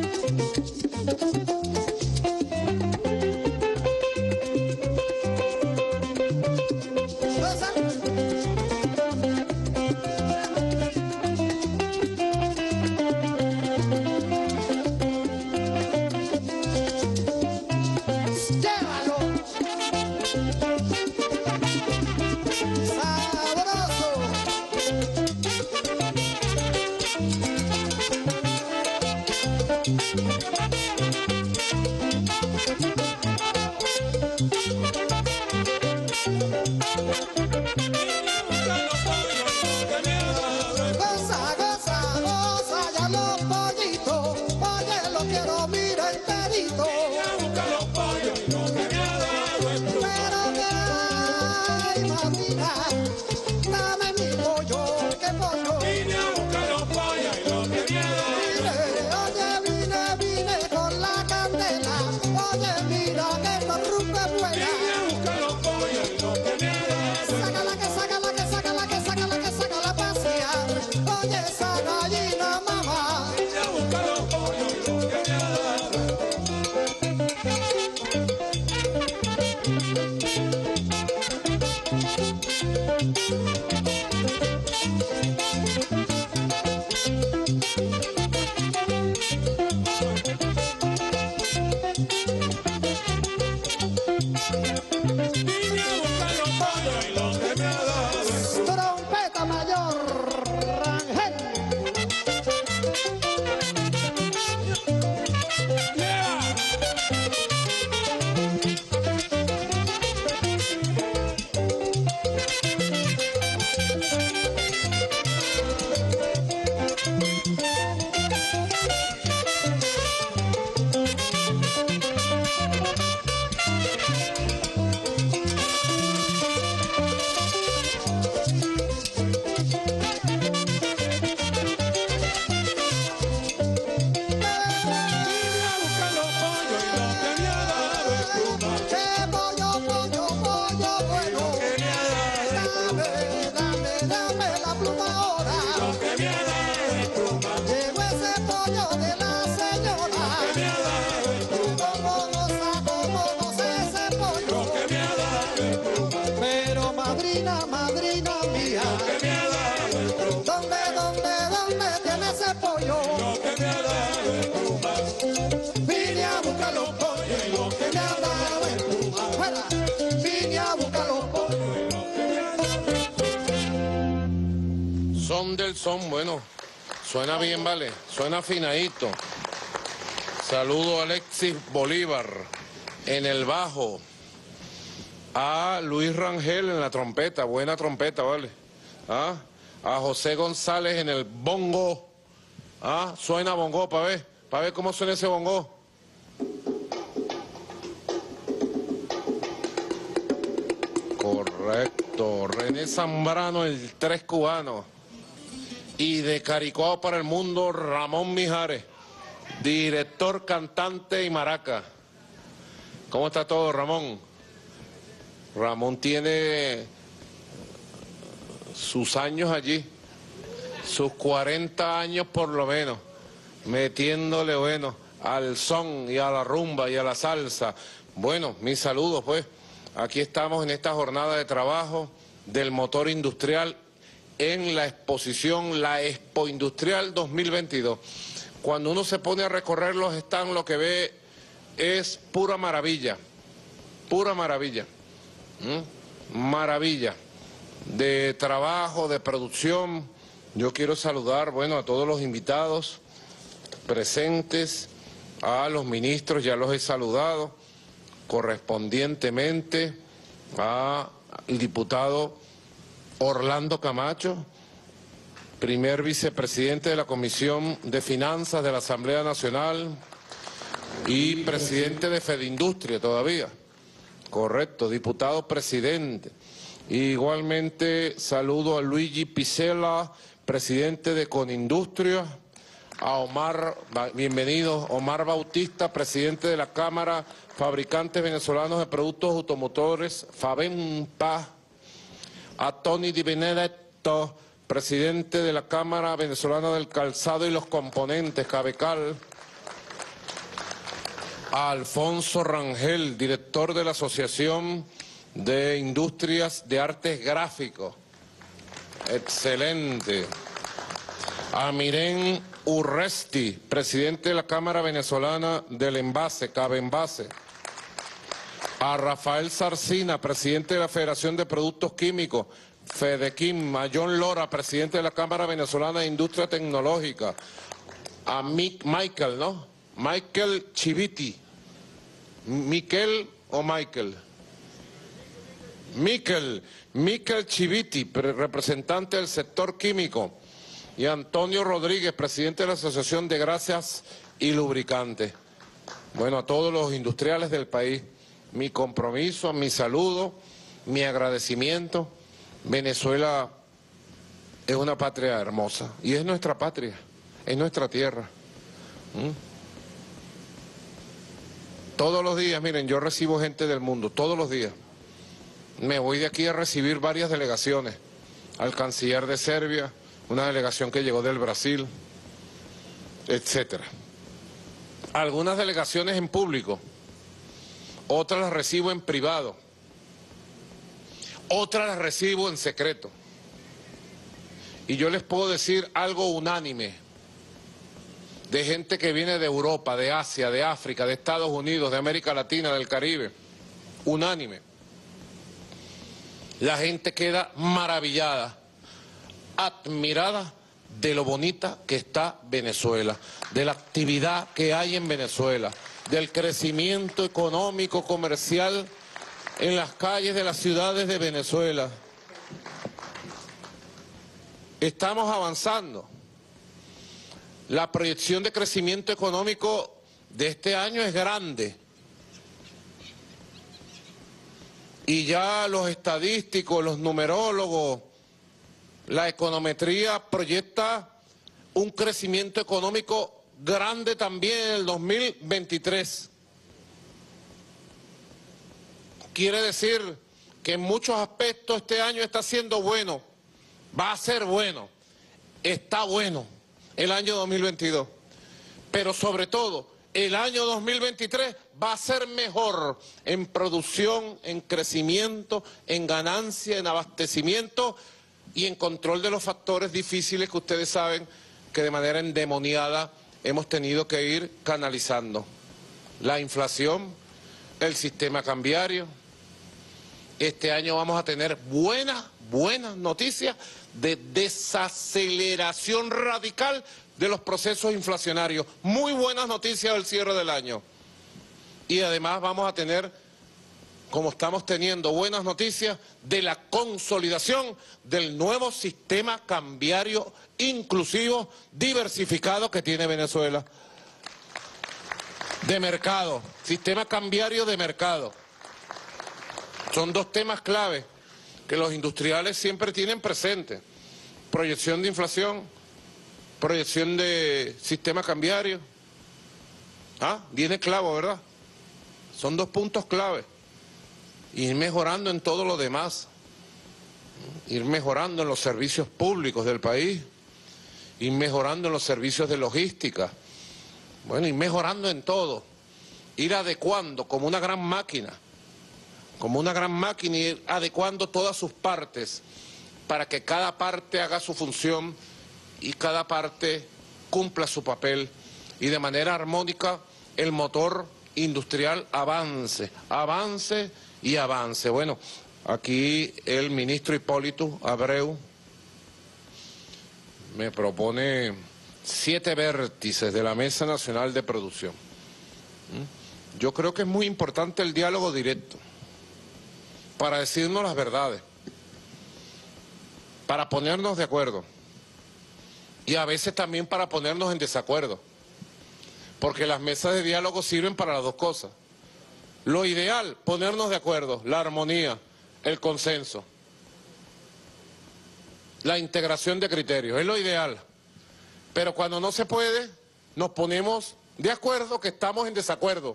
Llévalo. Sabroso. Goza, goza, goza, ya los pollitos. Oye, lo quiero, mira enterito. Pero que ay, mamita, dame mi pollo, que pollo. Vine a buscar los pollos y lo que me ha dado. Oye, vine con la ese pollo. Lo que me ha dado es pluma. Vine a buscar los pollos y lo que me ha dado es pluma. Fuera. Vine a buscar los pollos y lo que me ha dado. Son del son, bueno, suena bien, vale, suena afinadito. Saludo a Alexis Bolívar en el bajo, a Luis Rangel en la trompeta, buena trompeta, vale. ¿Ah? A José González en el bongo. ¿Ah? Suena bongo, para ver cómo suena ese bongo. Correcto, René Zambrano, el 3 cubano. Y de Caricuao para el mundo, Ramón Mijares, director, cantante y maraca. ¿Cómo está todo, Ramón? Ramón tiene sus años allí, sus 40 años por lo menos, metiéndole, bueno, al son y a la rumba y a la salsa. Bueno, mis saludos, pues. Aquí estamos en esta jornada de trabajo del motor industrial en la exposición, la Expo Industrial 2022. Cuando uno se pone a recorrer los stands, lo que ve es pura maravilla, pura maravilla. Maravilla de trabajo, de producción. Yo quiero saludar, bueno, a todos los invitados presentes, a los ministros, ya los he saludado, correspondientemente al diputado Orlando Camacho, primer vicepresidente de la Comisión de Finanzas de la Asamblea Nacional y presidente de Fedindustria todavía. Correcto, diputado presidente. Igualmente saludo a Luigi Picella, presidente de Conindustria, a Omar, bienvenido, Omar Bautista, presidente de la Cámara Fabricantes Venezolanos de Productos Automotores, FABENPA, a Tony Di Benedetto, presidente de la Cámara Venezolana del Calzado y los Componentes, CABECAL, a Alfonso Rangel, director de la Asociación de Industrias de Artes Gráficos, excelente, a Miren Urresti, presidente de la Cámara Venezolana del Envase, CABENVASE, a Rafael Sarcina, presidente de la Federación de Productos Químicos, FEDEQUIM, a John Lora, presidente de la Cámara Venezolana de Industria Tecnológica, a Michael, ¿no? Michael Chiviti. ¿Miquel o Michael? Michael Chiviti, representante del sector químico, y Antonio Rodríguez, presidente de la Asociación de Grasas y Lubricantes. Bueno, a todos los industriales del país, mi compromiso, mi saludo, mi agradecimiento. Venezuela es una patria hermosa y es nuestra patria, es nuestra tierra. Todos los días, miren, yo recibo gente del mundo, todos los días. Me voy de aquí a recibir varias delegaciones, al canciller de Serbia, una delegación que llegó del Brasil, etcétera. Algunas delegaciones en público, otras las recibo en privado, otras las recibo en secreto. Y yo les puedo decir algo unánime, de gente que viene de Europa, de Asia, de África, de Estados Unidos, de América Latina, del Caribe, unánime. La gente queda maravillada, admirada de lo bonita que está Venezuela, de la actividad que hay en Venezuela, del crecimiento económico, comercial en las calles de las ciudades de Venezuela. Estamos avanzando. La proyección de crecimiento económico de este año es grande. Y ya los estadísticos, los numerólogos, la econometría proyecta un crecimiento económico grande también en el 2023. Quiere decir que en muchos aspectos este año está siendo bueno, va a ser bueno, está bueno el año 2022. Pero sobre todo, el año 2023 va a ser mejor en producción, en crecimiento, en ganancia, en abastecimiento y en control de los factores difíciles que ustedes saben que de manera endemoniada hemos tenido que ir canalizando. La inflación, el sistema cambiario. Este año vamos a tener buenas noticias de desaceleración radical de los procesos inflacionarios. Muy buenas noticias del cierre del año. Y además vamos a tener, como estamos teniendo, buenas noticias de la consolidación del nuevo sistema cambiario inclusivo, diversificado que tiene Venezuela. De mercado, sistema cambiario de mercado. Son dos temas clave que los industriales siempre tienen presente. Proyección de inflación, proyección de sistema cambiario. Viene clavo, ¿verdad? Son dos puntos clave. Ir mejorando en todo lo demás. Ir mejorando en los servicios públicos del país. Ir mejorando en los servicios de logística. Bueno, ir mejorando en todo. Ir adecuando como una gran máquina. Como una gran máquina, ir adecuando todas sus partes para que cada parte haga su función y cada parte cumpla su papel y de manera armónica el motor industrial avance, avance y avance. Bueno, aquí el ministro Hipólito Abreu me propone 7 vértices de la Mesa Nacional de Producción. Yo creo que es muy importante el diálogo directo para decirnos las verdades, para ponernos de acuerdo y a veces también para ponernos en desacuerdo, porque las mesas de diálogo sirven para las dos cosas. Lo ideal, ponernos de acuerdo, la armonía, el consenso, la integración de criterios, es lo ideal. Pero cuando no se puede, nos ponemos de acuerdo que estamos en desacuerdo.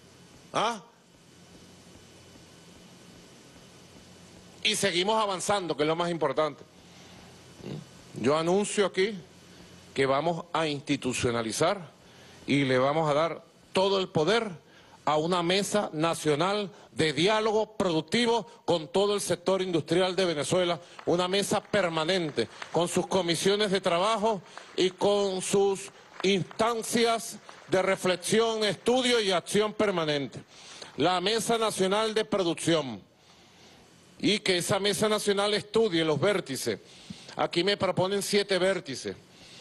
Y seguimos avanzando, que es lo más importante. Yo anuncio aquí que vamos a institucionalizar y le vamos a dar todo el poder a una mesa nacional de diálogo productivo con todo el sector industrial de Venezuela, una mesa permanente, con sus comisiones de trabajo y con sus instancias de reflexión, estudio y acción permanente. La Mesa Nacional de Producción. Y que esa mesa nacional estudie los vértices. Aquí me proponen 7 vértices.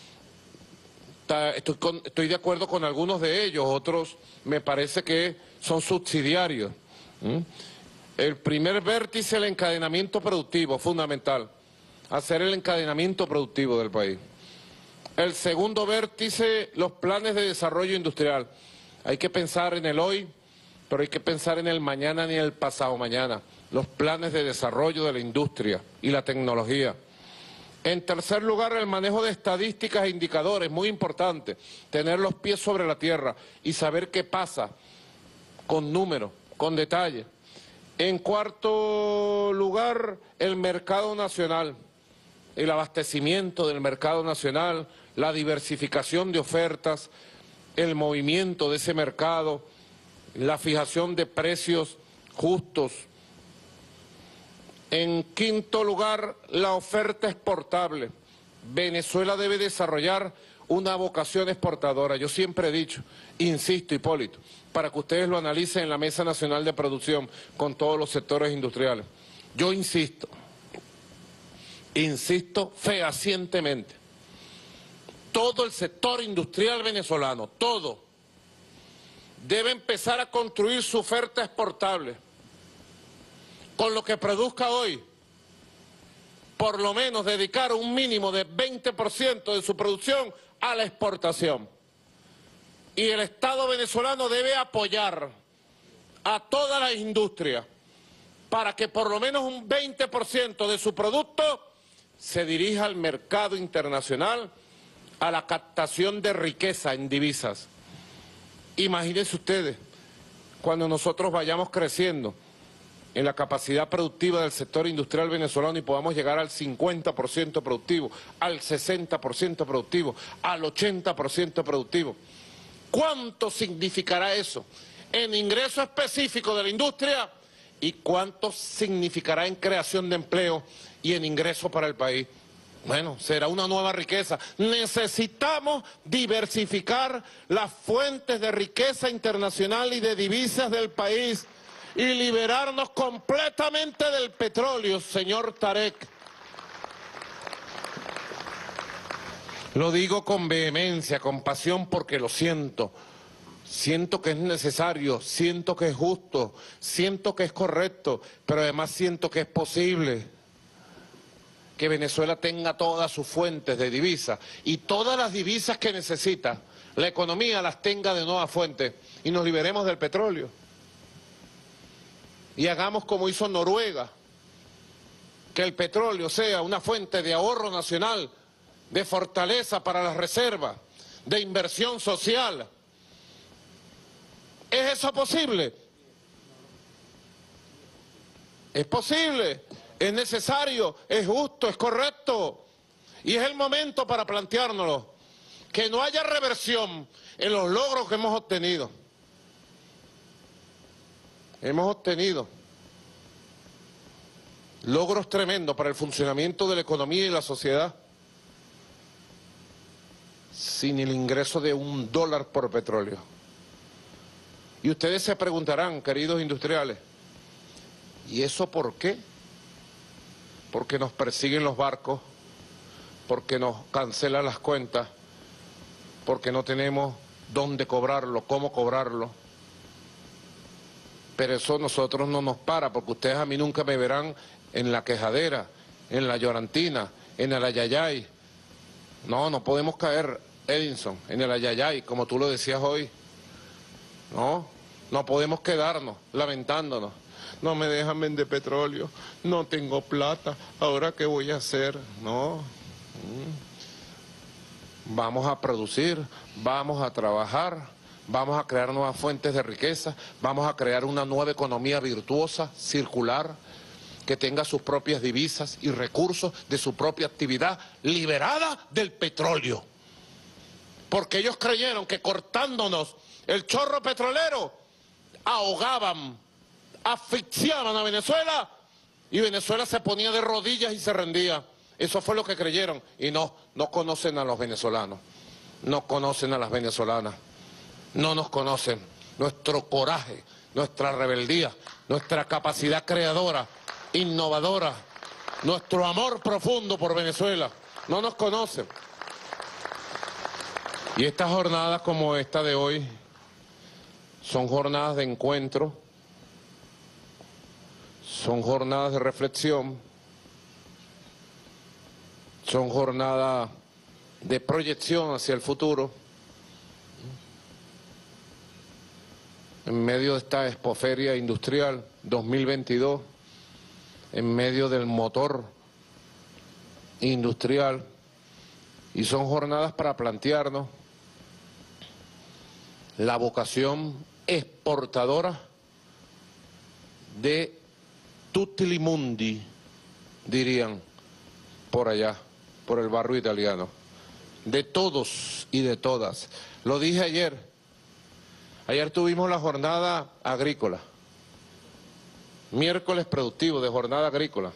Estoy de acuerdo con algunos de ellos, otros me parece que son subsidiarios. El primer vértice, el encadenamiento productivo, fundamental. Hacer el encadenamiento productivo del país. El segundo vértice, los planes de desarrollo industrial. Hay que pensar en el hoy, pero hay que pensar en el mañana ni en el pasado mañana. Los planes de desarrollo de la industria y la tecnología. En tercer lugar, el manejo de estadísticas e indicadores, muy importante, tener los pies sobre la tierra y saber qué pasa con números, con detalle. En cuarto lugar, el mercado nacional, el abastecimiento del mercado nacional, la diversificación de ofertas, el movimiento de ese mercado, la fijación de precios justos. En quinto lugar, la oferta exportable. Venezuela debe desarrollar una vocación exportadora. Yo siempre he dicho, insisto, Hipólito, para que ustedes lo analicen en la Mesa Nacional de Producción con todos los sectores industriales. Yo insisto fehacientemente, todo el sector industrial venezolano, todo, debe empezar a construir su oferta exportable. Con lo que produzca hoy, por lo menos dedicar un mínimo de 20% de su producción a la exportación. Y el Estado venezolano debe apoyar a toda la industria para que por lo menos un 20% de su producto se dirija al mercado internacional, a la captación de riqueza en divisas. Imagínense ustedes, cuando nosotros vayamos creciendo en la capacidad productiva del sector industrial venezolano y podamos llegar al 50% productivo, al 60% productivo, al 80% productivo. ¿Cuánto significará eso en ingreso específico de la industria y cuánto significará en creación de empleo y en ingreso para el país? Bueno, será una nueva riqueza. Necesitamos diversificar las fuentes de riqueza internacional y de divisas del país y liberarnos completamente del petróleo, señor Tarek. Lo digo con vehemencia, con pasión, porque lo siento. Siento que es necesario, siento que es justo, siento que es correcto, pero además siento que es posible que Venezuela tenga todas sus fuentes de divisas y todas las divisas que necesita, la economía las tenga de nueva fuente y nos liberemos del petróleo. Y hagamos como hizo Noruega, que el petróleo sea una fuente de ahorro nacional, de fortaleza para las reservas, de inversión social. ¿Es eso posible? Es posible. Es necesario, es justo, es correcto. Y es el momento para planteárnoslo. Que no haya reversión en los logros que hemos obtenido. Hemos obtenido logros tremendos para el funcionamiento de la economía y la sociedad sin el ingreso de $1 por petróleo. Y ustedes se preguntarán, queridos industriales, ¿y eso por qué? Porque nos persiguen los barcos, porque nos cancelan las cuentas, porque no tenemos dónde cobrarlo, cómo cobrarlo. Pero eso a nosotros no nos para, porque ustedes a mí nunca me verán en la quejadera, en la llorantina, en el ayayay. No podemos caer, Edinson, en el ayayay, como tú lo decías hoy. No podemos quedarnos lamentándonos. No me dejan vender petróleo, no tengo plata, ¿ahora qué voy a hacer? No. Vamos a producir, vamos a trabajar, vamos a crear nuevas fuentes de riqueza, vamos a crear una nueva economía virtuosa, circular, que tenga sus propias divisas y recursos de su propia actividad, liberada del petróleo. Porque ellos creyeron que cortándonos el chorro petrolero, ahogaban, asfixiaban a Venezuela y Venezuela se ponía de rodillas y se rendía. Eso fue lo que creyeron y no conocen a los venezolanos, no conocen a las venezolanas, no nos conocen. Nuestro coraje, nuestra rebeldía, nuestra capacidad creadora, innovadora, nuestro amor profundo por Venezuela, no nos conocen. Y estas jornadas como esta de hoy son jornadas de encuentro, son jornadas de reflexión, son jornadas de proyección hacia el futuro. En medio de esta expoferia industrial 2022, en medio del motor industrial, y son jornadas para plantearnos la vocación exportadora de tutti i mundi, dirían por allá, por el barrio italiano, de todos y de todas. Lo dije ayer tuvimos la jornada agrícola, miércoles productivo de jornada agrícola,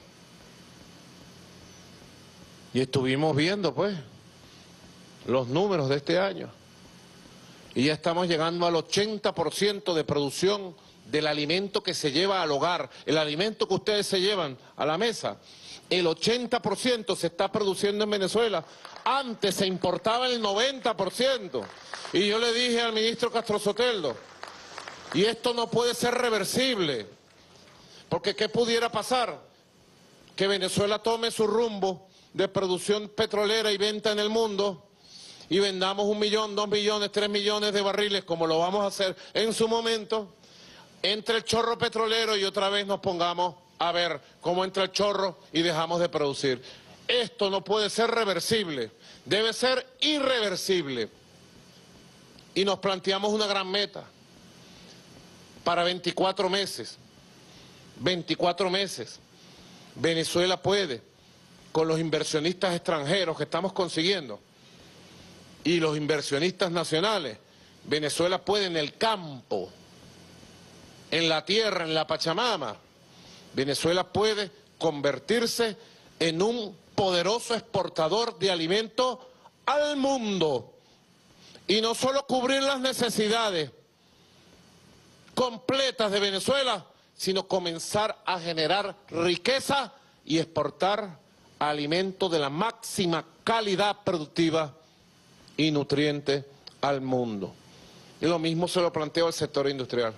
y estuvimos viendo pues los números de este año, y ya estamos llegando al 80% de producción del alimento que se lleva al hogar, el alimento que ustedes se llevan a la mesa. El 80% se está produciendo en Venezuela. Antes se importaba el 90%. Y yo le dije al ministro Castro Soteldo, y esto no puede ser reversible, porque ¿qué pudiera pasar? Que Venezuela tome su rumbo de producción petrolera y venta en el mundo, y vendamos 1 millón, 2 millones, 3 millones de barriles, como lo vamos a hacer en su momento, entre el chorro petrolero y otra vez nos pongamos a ver cómo entra el chorro y dejamos de producir. Esto no puede ser reversible, debe ser irreversible. Y nos planteamos una gran meta para 24 meses. 24 meses. Venezuela puede, con los inversionistas extranjeros que estamos consiguiendo y los inversionistas nacionales, Venezuela puede en el campo, en la tierra, en la Pachamama, Venezuela puede convertirse en un poderoso exportador de alimentos al mundo. Y no solo cubrir las necesidades completas de Venezuela, sino comenzar a generar riqueza y exportar alimentos de la máxima calidad productiva y nutriente al mundo. Y lo mismo se lo planteo al sector industrial.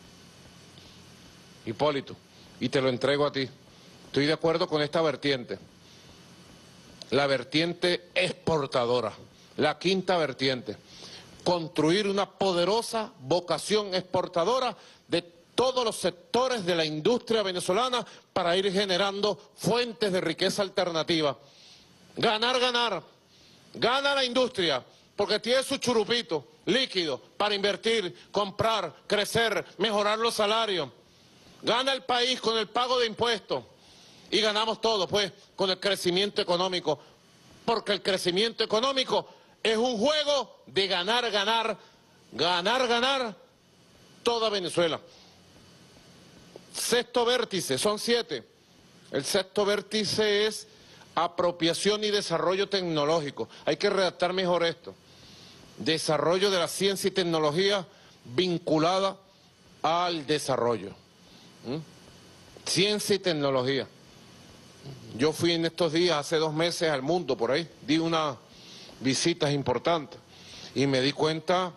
Hipólito, y te lo entrego a ti. Estoy de acuerdo con esta vertiente. La vertiente exportadora, la quinta vertiente. Construir una poderosa vocación exportadora de todos los sectores de la industria venezolana para ir generando fuentes de riqueza alternativa. Ganar, ganar. Gana la industria porque tiene su churupito líquido para invertir, comprar, crecer, mejorar los salarios. Gana el país con el pago de impuestos y ganamos todos, pues, con el crecimiento económico. Porque el crecimiento económico es un juego de ganar, ganar, ganar, ganar toda Venezuela. Sexto vértice, son 7. El sexto vértice es apropiación y desarrollo tecnológico. Hay que redactar mejor esto. Desarrollo de la ciencia y tecnología vinculada al desarrollo. Ciencia y tecnología. Yo fui en estos días, hace 2 meses, al mundo por ahí. Di unas visitas importantes y me di cuenta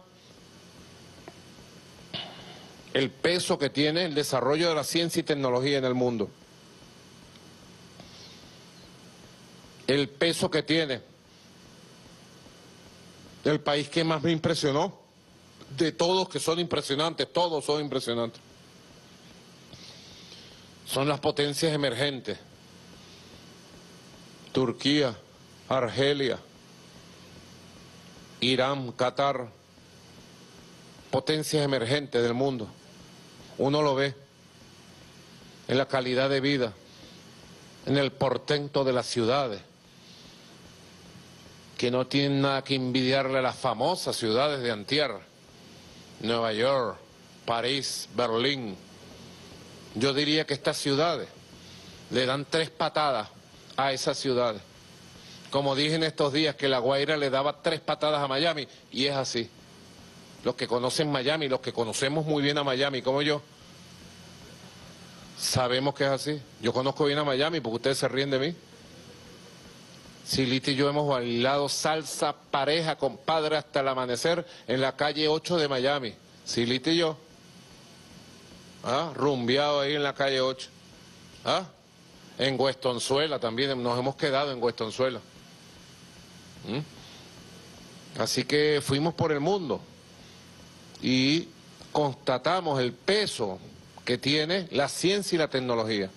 el peso que tiene el desarrollo de la ciencia y tecnología en el mundo. El peso que tiene. El país que más me impresionó, de todos que son impresionantes, todos son impresionantes, son las potencias emergentes. Turquía, Argelia, Irán, Qatar, potencias emergentes del mundo. Uno lo ve en la calidad de vida, en el portento de las ciudades, que no tienen nada que envidiarle a las famosas ciudades de antier, Nueva York, París, Berlín. Yo diría que estas ciudades le dan 3 patadas a esas ciudades. Como dije en estos días que La Guaira le daba 3 patadas a Miami, y es así. Los que conocen Miami, los que conocemos muy bien a Miami, como yo, sabemos que es así. Yo conozco bien a Miami porque ustedes se ríen de mí. Silita y yo hemos bailado salsa pareja, compadre, hasta el amanecer en la calle 8 de Miami. Silita y yo. Rumbeado ahí en la calle 8. En Westonzuela también, nos hemos quedado en Westonzuela. Así que fuimos por el mundo y constatamos el peso que tiene la ciencia y la tecnología.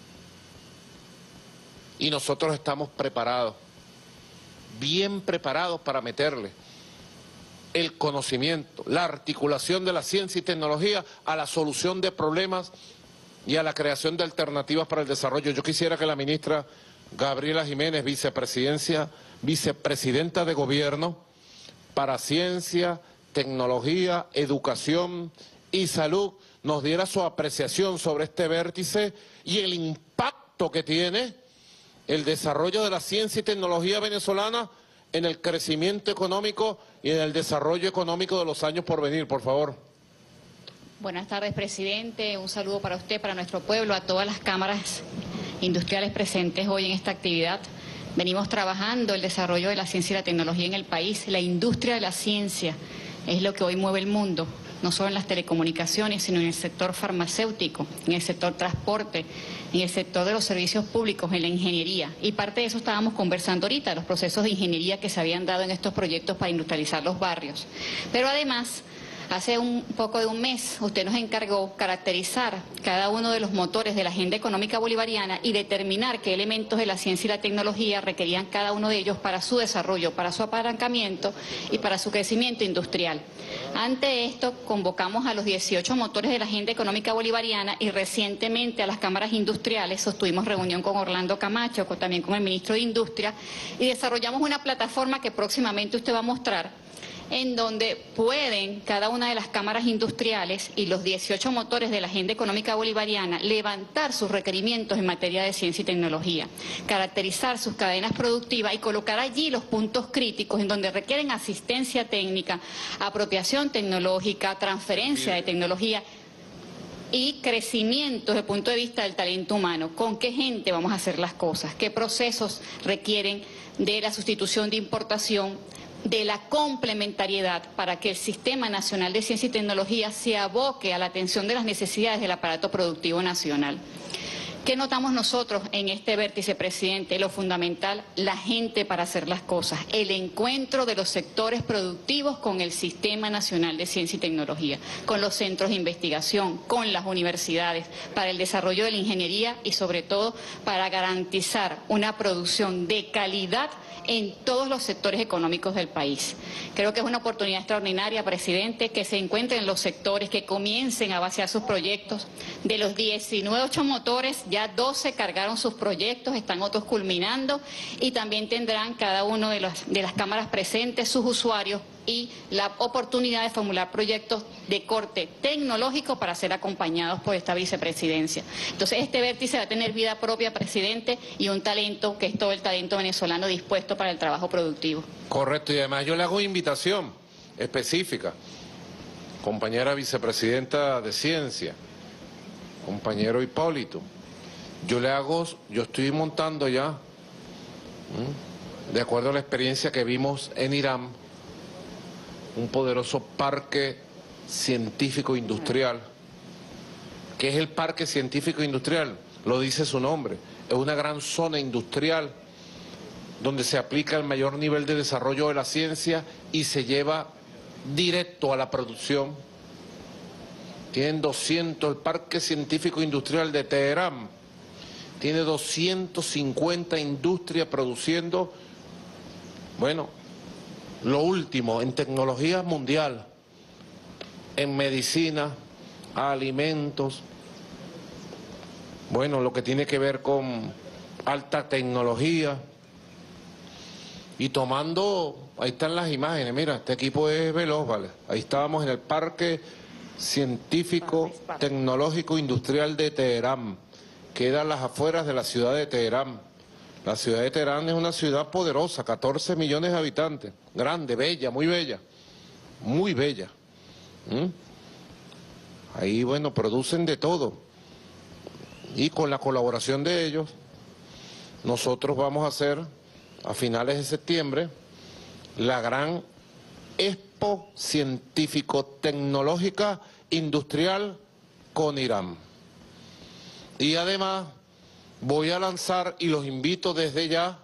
Y nosotros estamos preparados, bien preparados para meterle el conocimiento, la articulación de la ciencia y tecnología a la solución de problemas y a la creación de alternativas para el desarrollo. Yo quisiera que la ministra Gabriela Jiménez, vicepresidenta de Gobierno para Ciencia, Tecnología, Educación y Salud, nos diera su apreciación sobre este vértice y el impacto que tiene el desarrollo de la ciencia y tecnología venezolana en el crecimiento económico y en el desarrollo económico de los años por venir, por favor. Buenas tardes, presidente. Un saludo para usted, para nuestro pueblo, a todas las cámaras industriales presentes hoy en esta actividad. Venimos trabajando el desarrollo de la ciencia y la tecnología en el país. La industria de la ciencia es lo que hoy mueve el mundo, no solo en las telecomunicaciones, sino en el sector farmacéutico, en el sector transporte, en el sector de los servicios públicos, en la ingeniería. Y parte de eso estábamos conversando ahorita, los procesos de ingeniería que se habían dado en estos proyectos para industrializar los barrios. Pero además, hace un poco de un mes, usted nos encargó caracterizar cada uno de los motores de la agenda económica bolivariana y determinar qué elementos de la ciencia y la tecnología requerían cada uno de ellos para su desarrollo, para su apalancamiento y para su crecimiento industrial. Ante esto, convocamos a los 18 motores de la agenda económica bolivariana y recientemente a las cámaras industriales. Sostuvimos reunión con Orlando Camacho, también con el ministro de Industria, y desarrollamos una plataforma que próximamente usted va a mostrar, en donde pueden cada una de las cámaras industriales y los 18 motores de la Agenda Económica Bolivariana levantar sus requerimientos en materia de ciencia y tecnología, caracterizar sus cadenas productivas y colocar allí los puntos críticos en donde requieren asistencia técnica, apropiación tecnológica, transferencia de tecnología y crecimiento desde el punto de vista del talento humano. ¿Con qué gente vamos a hacer las cosas? ¿Qué procesos requieren de la sustitución de importación, de la complementariedad para que el Sistema Nacional de Ciencia y Tecnología se aboque a la atención de las necesidades del aparato productivo nacional? ¿Qué notamos nosotros en este vértice, presidente? Lo fundamental, la gente para hacer las cosas, el encuentro de los sectores productivos con el Sistema Nacional de Ciencia y Tecnología, con los centros de investigación, con las universidades, para el desarrollo de la ingeniería y sobre todo para garantizar una producción de calidad en todos los sectores económicos del país. Creo que es una oportunidad extraordinaria, presidente, que se encuentren los sectores, que comiencen a vaciar sus proyectos. De los 19 motores, ya 12 cargaron sus proyectos, están otros culminando y también tendrán cada uno de las cámaras presentes, sus usuarios y la oportunidad de formular proyectos de corte tecnológico para ser acompañados por esta vicepresidencia. Entonces, este vértice va a tener vida propia, presidente, y un talento que es todo el talento venezolano dispuesto para el trabajo productivo. Correcto, y además yo le hago invitación específica, compañera vicepresidenta de Ciencia, compañero Hipólito, yo estoy montando ya, de acuerdo a la experiencia que vimos en Irán, un poderoso parque científico industrial. ¿Qué es el parque científico industrial? Lo dice su nombre. Es una gran zona industrial donde se aplica el mayor nivel de desarrollo de la ciencia y se lleva directo a la producción. Tienen 200, el parque científico industrial de Teherán tiene 250 industrias produciendo, bueno, lo último en tecnología mundial, en medicina, alimentos, bueno, lo que tiene que ver con alta tecnología. Y tomando, ahí están las imágenes, mira, este equipo es veloz, ¿vale? Ahí estábamos en el Parque Científico Tecnológico Industrial de Teherán, queda a las afueras de la ciudad de Teherán. La ciudad de Teherán es una ciudad poderosa, 14 millones de habitantes, grande, bella, muy bella, muy bella. Ahí, bueno, producen de todo. Y con la colaboración de ellos, nosotros vamos a hacer, a finales de septiembre, la gran Expo Científico-Tecnológica Industrial con Irán. Y además voy a lanzar, y los invito desde ya,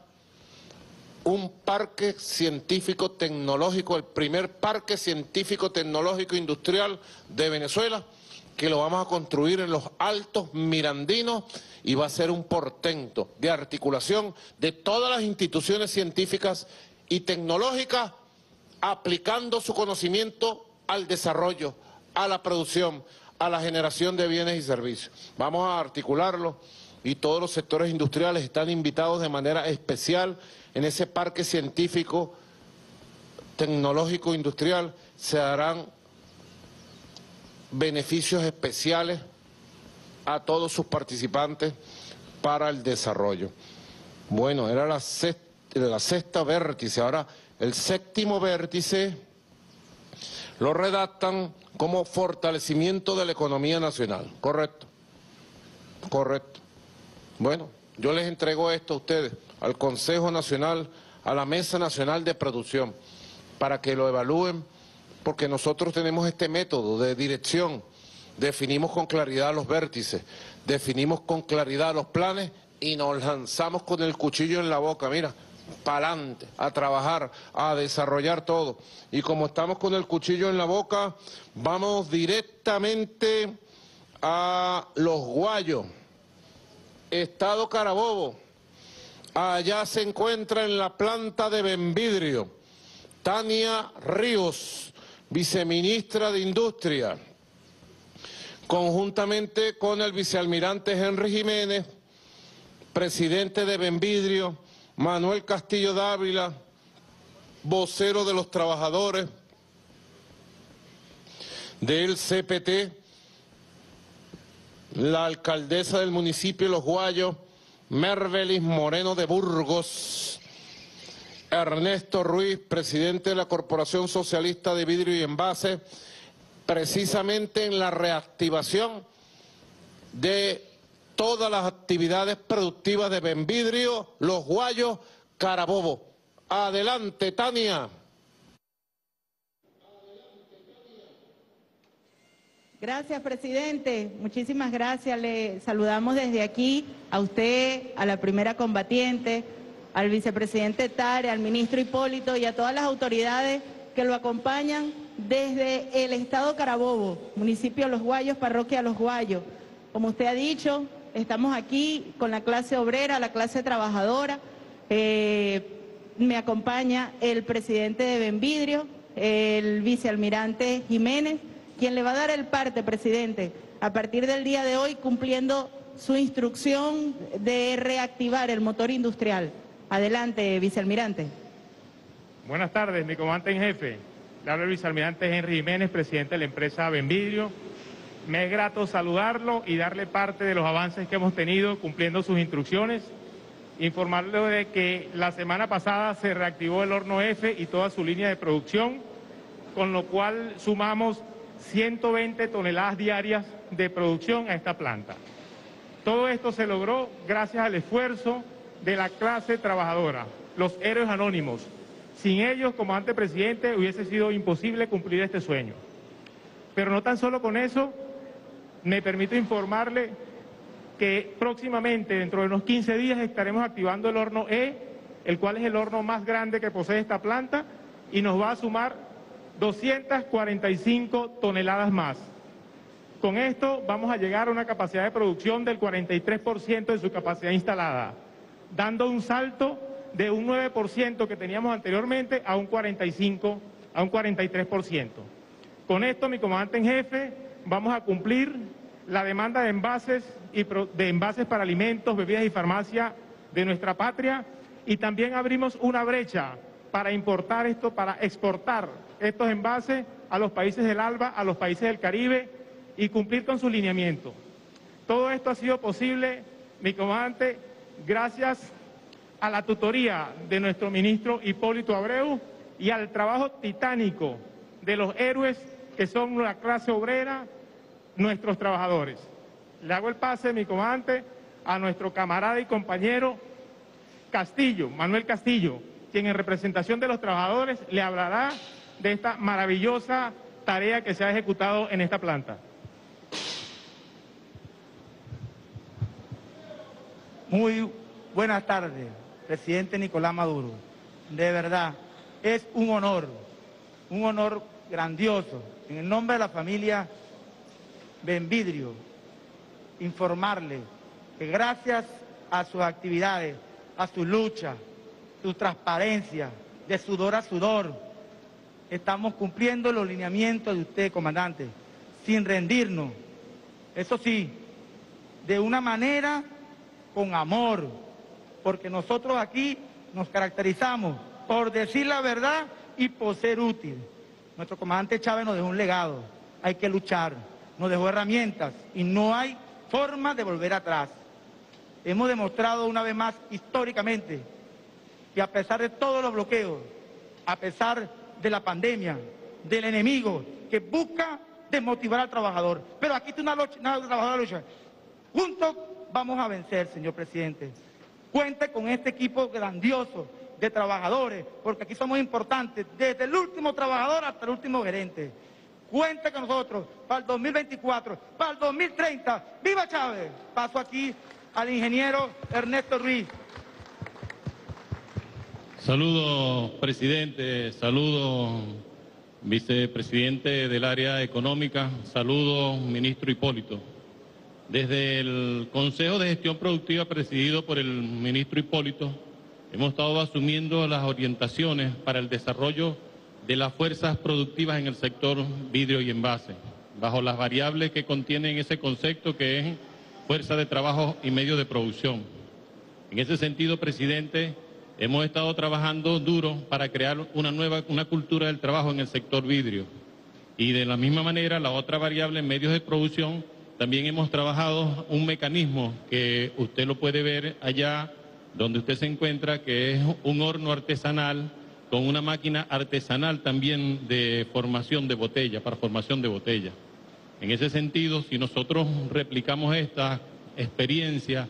un parque científico tecnológico, el primer parque científico tecnológico industrial de Venezuela, que lo vamos a construir en los Altos Mirandinos y va a ser un portento de articulación de todas las instituciones científicas y tecnológicas aplicando su conocimiento al desarrollo, a la producción, a la generación de bienes y servicios. Vamos a articularlo y todos los sectores industriales están invitados de manera especial en ese parque científico, tecnológico, industrial. Se darán beneficios especiales a todos sus participantes para el desarrollo. Bueno, era la sexta vértice, ahora el séptimo vértice lo redactan como fortalecimiento de la economía nacional. Correcto, correcto. Bueno, yo les entrego esto a ustedes, al Consejo Nacional, a la Mesa Nacional de Producción, para que lo evalúen, porque nosotros tenemos este método de dirección, definimos con claridad los vértices, definimos con claridad los planes y nos lanzamos con el cuchillo en la boca, mira, para adelante, a trabajar, a desarrollar todo. Y como estamos con el cuchillo en la boca, vamos directamente a Los Guayos, Estado Carabobo. Allá se encuentra en la planta de Benvidrio Tania Ríos, viceministra de Industria, conjuntamente con el vicealmirante Henry Jiménez, presidente de Benvidrio, Manuel Castillo Dávila, vocero de los trabajadores, del CPT, la alcaldesa del municipio de Los Guayos, Mervelis Moreno de Burgos, Ernesto Ruiz, presidente de la Corporación Socialista de Vidrio y Envase, precisamente en la reactivación de todas las actividades productivas de Benvidrio, Los Guayos, Carabobo. Adelante, Tania. Gracias, presidente. Muchísimas gracias. Le saludamos desde aquí a usted, a la primera combatiente, al vicepresidente Tare, al ministro Hipólito y a todas las autoridades que lo acompañan desde el estado Carabobo, municipio Los Guayos, parroquia Los Guayos. Como usted ha dicho, estamos aquí con la clase obrera, la clase trabajadora. Me acompaña el presidente de Benvidrio, el vicealmirante Jiménez, quien le va a dar el parte, presidente, a partir del día de hoy, cumpliendo su instrucción de reactivar el motor industrial. Adelante, vicealmirante. Buenas tardes, mi comandante en jefe. Le habla el vicealmirante Henry Jiménez, presidente de la empresa Benvidrio. Me es grato saludarlo y darle parte de los avances que hemos tenido cumpliendo sus instrucciones. Informarle de que la semana pasada se reactivó el horno F y toda su línea de producción, con lo cual sumamos 120 toneladas diarias de producción a esta planta. Todo esto se logró gracias al esfuerzo de la clase trabajadora, los héroes anónimos. Sin ellos, como antes presidente, hubiese sido imposible cumplir este sueño. Pero no tan solo con eso, me permito informarle que próximamente, dentro de unos 15 días, estaremos activando el horno E, el cual es el horno más grande que posee esta planta, y nos va a sumar 245 toneladas más. Con esto vamos a llegar a una capacidad de producción del 43% de su capacidad instalada, dando un salto de un 9% que teníamos anteriormente a un 43%. Con esto, mi comandante en jefe, vamos a cumplir la demanda de envases para alimentos, bebidas y farmacia de nuestra patria, y también abrimos una brecha para exportar estos envases a los países del ALBA, a los países del Caribe, y cumplir con su lineamiento. Todo esto ha sido posible, mi comandante, gracias a la tutoría de nuestro ministro Hipólito Abreu y al trabajo titánico de los héroes que son la clase obrera, nuestros trabajadores. Le hago el pase, mi comandante, a nuestro camarada y compañero Castillo, Manuel Castillo, quien en representación de los trabajadores le hablará de esta maravillosa tarea que se ha ejecutado en esta planta. Muy buenas tardes, presidente Nicolás Maduro. De verdad, es un honor grandioso, en el nombre de la familia Benvidrio, informarle que gracias a sus actividades, a su lucha, su transparencia, de sudor a sudor, estamos cumpliendo los lineamientos de usted, comandante, sin rendirnos. Eso sí, de una manera con amor, porque nosotros aquí nos caracterizamos por decir la verdad y por ser útil. Nuestro comandante Chávez nos dejó un legado, hay que luchar, nos dejó herramientas y no hay forma de volver atrás. Hemos demostrado una vez más históricamente que a pesar de todos los bloqueos, a pesar de la pandemia, del enemigo que busca desmotivar al trabajador, pero aquí está una trabajadora lucha. Juntos vamos a vencer, señor presidente. Cuente con este equipo grandioso de trabajadores, porque aquí somos importantes, desde el último trabajador hasta el último gerente. Cuente con nosotros para el 2024, para el 2030. ¡Viva Chávez! Paso aquí al ingeniero Ernesto Ruiz. Saludos, presidente, saludos, vicepresidente del área económica, saludos, ministro Hipólito. Desde el Consejo de Gestión Productiva presidido por el ministro Hipólito, hemos estado asumiendo las orientaciones para el desarrollo de las fuerzas productivas en el sector vidrio y envase, bajo las variables que contienen ese concepto que es fuerza de trabajo y medio de producción. En ese sentido, presidente, hemos estado trabajando duro para crear una cultura del trabajo en el sector vidrio. Y de la misma manera, la otra variable en medios de producción, también hemos trabajado un mecanismo que usted lo puede ver allá donde usted se encuentra, que es un horno artesanal con una máquina artesanal también de formación de botella, para formación de botella. En ese sentido, si nosotros replicamos esta experiencia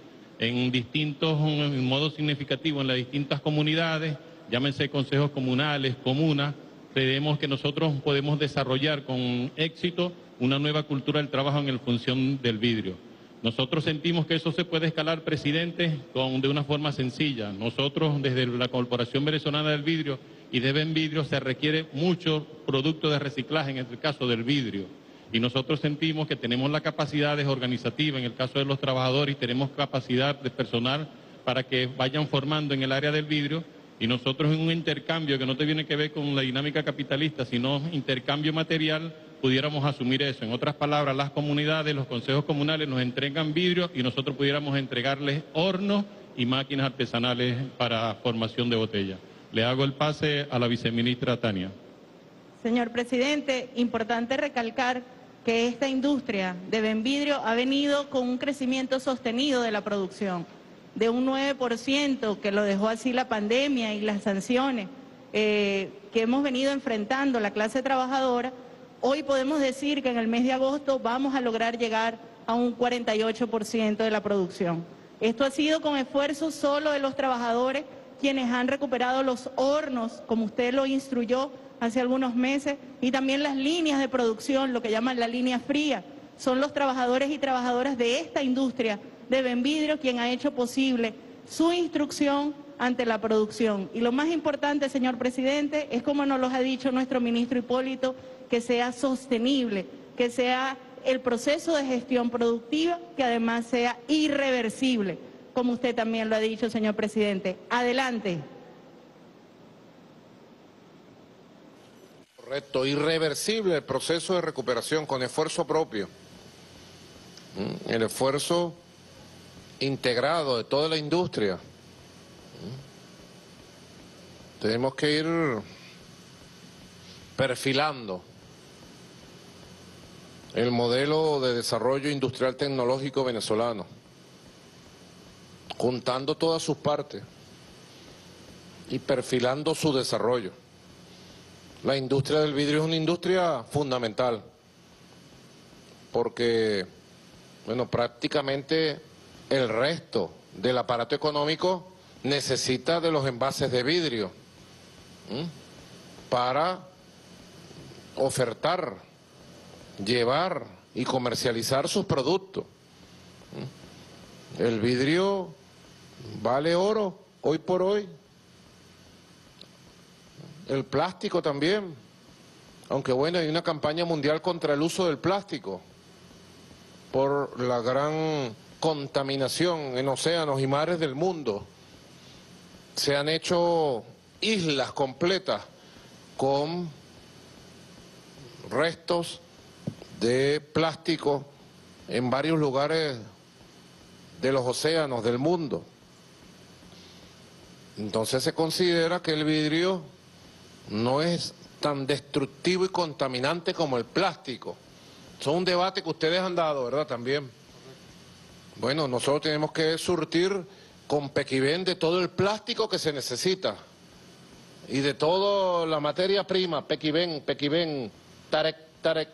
en modo significativo en las distintas comunidades, llámense consejos comunales, comunas, creemos que nosotros podemos desarrollar con éxito una nueva cultura del trabajo en función del vidrio. Nosotros sentimos que eso se puede escalar, presidente, de una forma sencilla. Nosotros, desde la Corporación Venezolana del Vidrio y de Benvidrio, se requiere mucho producto de reciclaje en el caso del vidrio. Y nosotros sentimos que tenemos la capacidad organizativa en el caso de los trabajadores y tenemos capacidad de personal para que vayan formando en el área del vidrio. Y nosotros en un intercambio que no tiene que ver con la dinámica capitalista, sino intercambio material, pudiéramos asumir eso. En otras palabras, las comunidades, los consejos comunales nos entregan vidrio y nosotros pudiéramos entregarles hornos y máquinas artesanales para formación de botella. Le hago el pase a la viceministra Tania. Señor presidente, importante recalcar que esta industria de Benvidrio ha venido con un crecimiento sostenido de la producción, de un 9%, que lo dejó así la pandemia y las sanciones que hemos venido enfrentando la clase trabajadora. Hoy podemos decir que en el mes de agosto vamos a lograr llegar a un 48% de la producción. Esto ha sido con esfuerzo solo de los trabajadores, quienes han recuperado los hornos, como usted lo instruyó hace algunos meses, y también las líneas de producción, lo que llaman la línea fría. Son los trabajadores y trabajadoras de esta industria de Benvidrio quien ha hecho posible su instrucción ante la producción. Y lo más importante, señor presidente, es como nos lo ha dicho nuestro ministro Hipólito, que sea sostenible, que sea el proceso de gestión productiva, que además sea irreversible, como usted también lo ha dicho, señor presidente. Adelante. Correcto, irreversible el proceso de recuperación con esfuerzo propio. El esfuerzo integrado de toda la industria. Tenemos que ir perfilando el modelo de desarrollo industrial tecnológico venezolano, juntando todas sus partes y perfilando su desarrollo. La industria del vidrio es una industria fundamental porque, bueno, prácticamente el resto del aparato económico necesita de los envases de vidrio para ofertar, llevar y comercializar sus productos. El vidrio vale oro hoy por hoy. El plástico también, aunque bueno, hay una campaña mundial contra el uso del plástico por la gran contaminación en océanos y mares del mundo. Se han hecho islas completas con restos de plástico en varios lugares de los océanos del mundo. Entonces se considera que el vidrio no es tan destructivo y contaminante como el plástico. Eso es un debate que ustedes han dado, ¿verdad? También. Bueno, nosotros tenemos que surtir con Pequibén de todo el plástico que se necesita y de toda la materia prima, Pequibén, Tarek.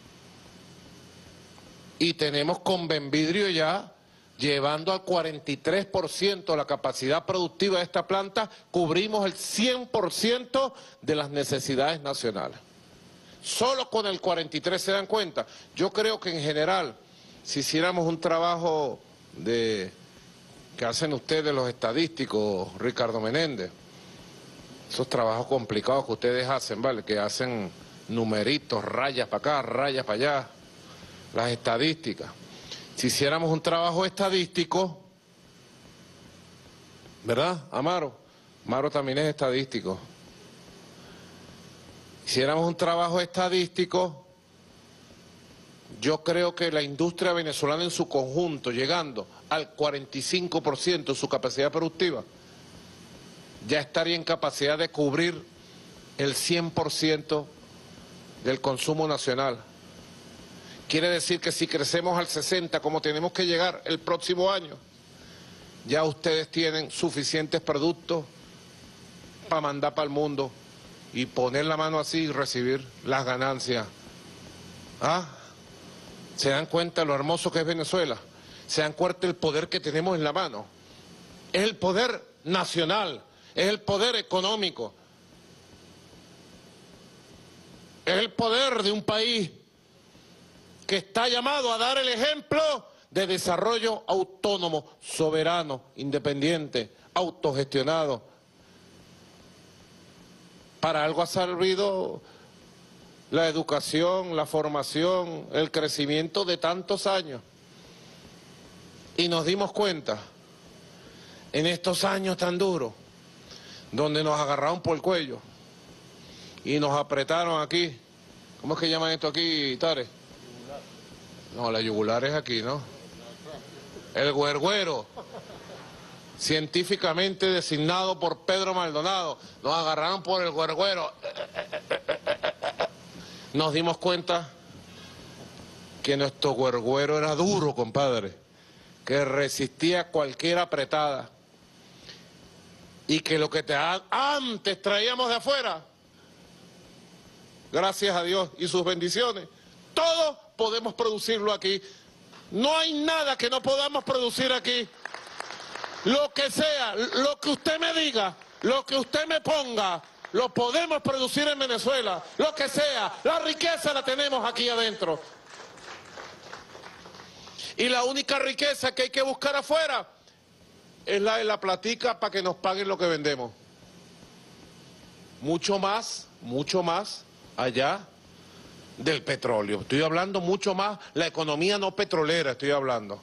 Y tenemos con Benvidrio ya llevando al 43% la capacidad productiva de esta planta, cubrimos el 100% de las necesidades nacionales. Solo con el 43%, ¿se dan cuenta? Yo creo que en general, si hiciéramos un trabajo que hacen ustedes los estadísticos, Ricardo Menéndez, esos trabajos complicados que ustedes hacen, ¿vale? Que hacen numeritos, rayas para acá, rayas para allá, las estadísticas. Si hiciéramos un trabajo estadístico, ¿verdad, Amaro? Amaro también es estadístico. Hiciéramos un trabajo estadístico, yo creo que la industria venezolana en su conjunto, llegando al 45% de su capacidad productiva, ya estaría en capacidad de cubrir el 100% del consumo nacional. Quiere decir que si crecemos al 60, como tenemos que llegar el próximo año, ya ustedes tienen suficientes productos para mandar para el mundo y poner la mano así y recibir las ganancias. ¿Ah? ¿Se dan cuenta lo hermoso que es Venezuela? ¿Se dan cuenta el poder que tenemos en la mano? Es el poder nacional, es el poder económico, es el poder de un país que está llamado a dar el ejemplo de desarrollo autónomo, soberano, independiente, autogestionado. Para algo ha servido la educación, la formación, el crecimiento de tantos años. Y nos dimos cuenta, en estos años tan duros, donde nos agarraron por el cuello y nos apretaron aquí. ¿Cómo es que llaman esto aquí, Tare? No, la yugular es aquí, ¿no? El güergüero, científicamente designado por Pedro Maldonado. Nos agarraron por el güergüero. Nos dimos cuenta que nuestro güergüero era duro, compadre, que resistía cualquier apretada y que lo que antes traíamos de afuera, gracias a Dios y sus bendiciones, todo podemos producirlo aquí. No hay nada que no podamos producir aquí. Lo que sea, lo que usted me diga, lo que usted me ponga, lo podemos producir en Venezuela. Lo que sea, la riqueza la tenemos aquí adentro. Y la única riqueza que hay que buscar afuera es la de la platica para que nos paguen lo que vendemos. Mucho más allá del petróleo. Estoy hablando mucho más, la economía no petrolera estoy hablando.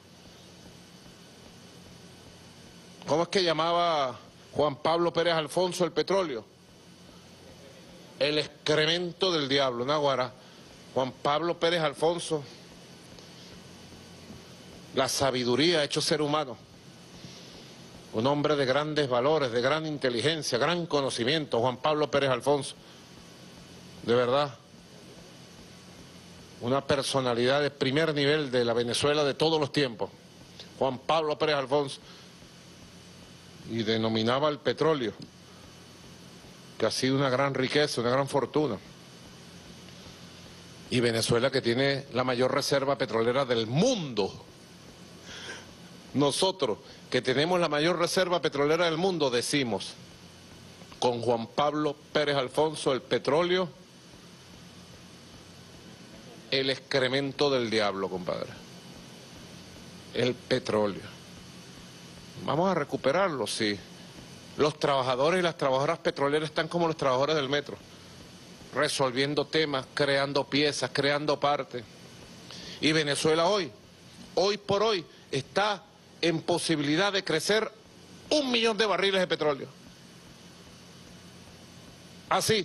¿Cómo es que llamaba Juan Pablo Pérez Alfonso el petróleo? El excremento del diablo, náguara. Juan Pablo Pérez Alfonso, la sabiduría hecho ser humano. Un hombre de grandes valores, de gran inteligencia, gran conocimiento, Juan Pablo Pérez Alfonso. De verdad. Una personalidad de primer nivel de la Venezuela de todos los tiempos. Juan Pablo Pérez Alfonso. Y denominaba el petróleo, que ha sido una gran riqueza, una gran fortuna. Y Venezuela, que tiene la mayor reserva petrolera del mundo. Nosotros, que tenemos la mayor reserva petrolera del mundo, decimos, con Juan Pablo Pérez Alfonso, el petróleo, el excremento del diablo, compadre. El petróleo. Vamos a recuperarlo, sí. Los trabajadores y las trabajadoras petroleras están como los trabajadores del metro, resolviendo temas, creando piezas, creando partes. Y Venezuela hoy por hoy, está en posibilidad de crecer 1 millón de barriles de petróleo. Así.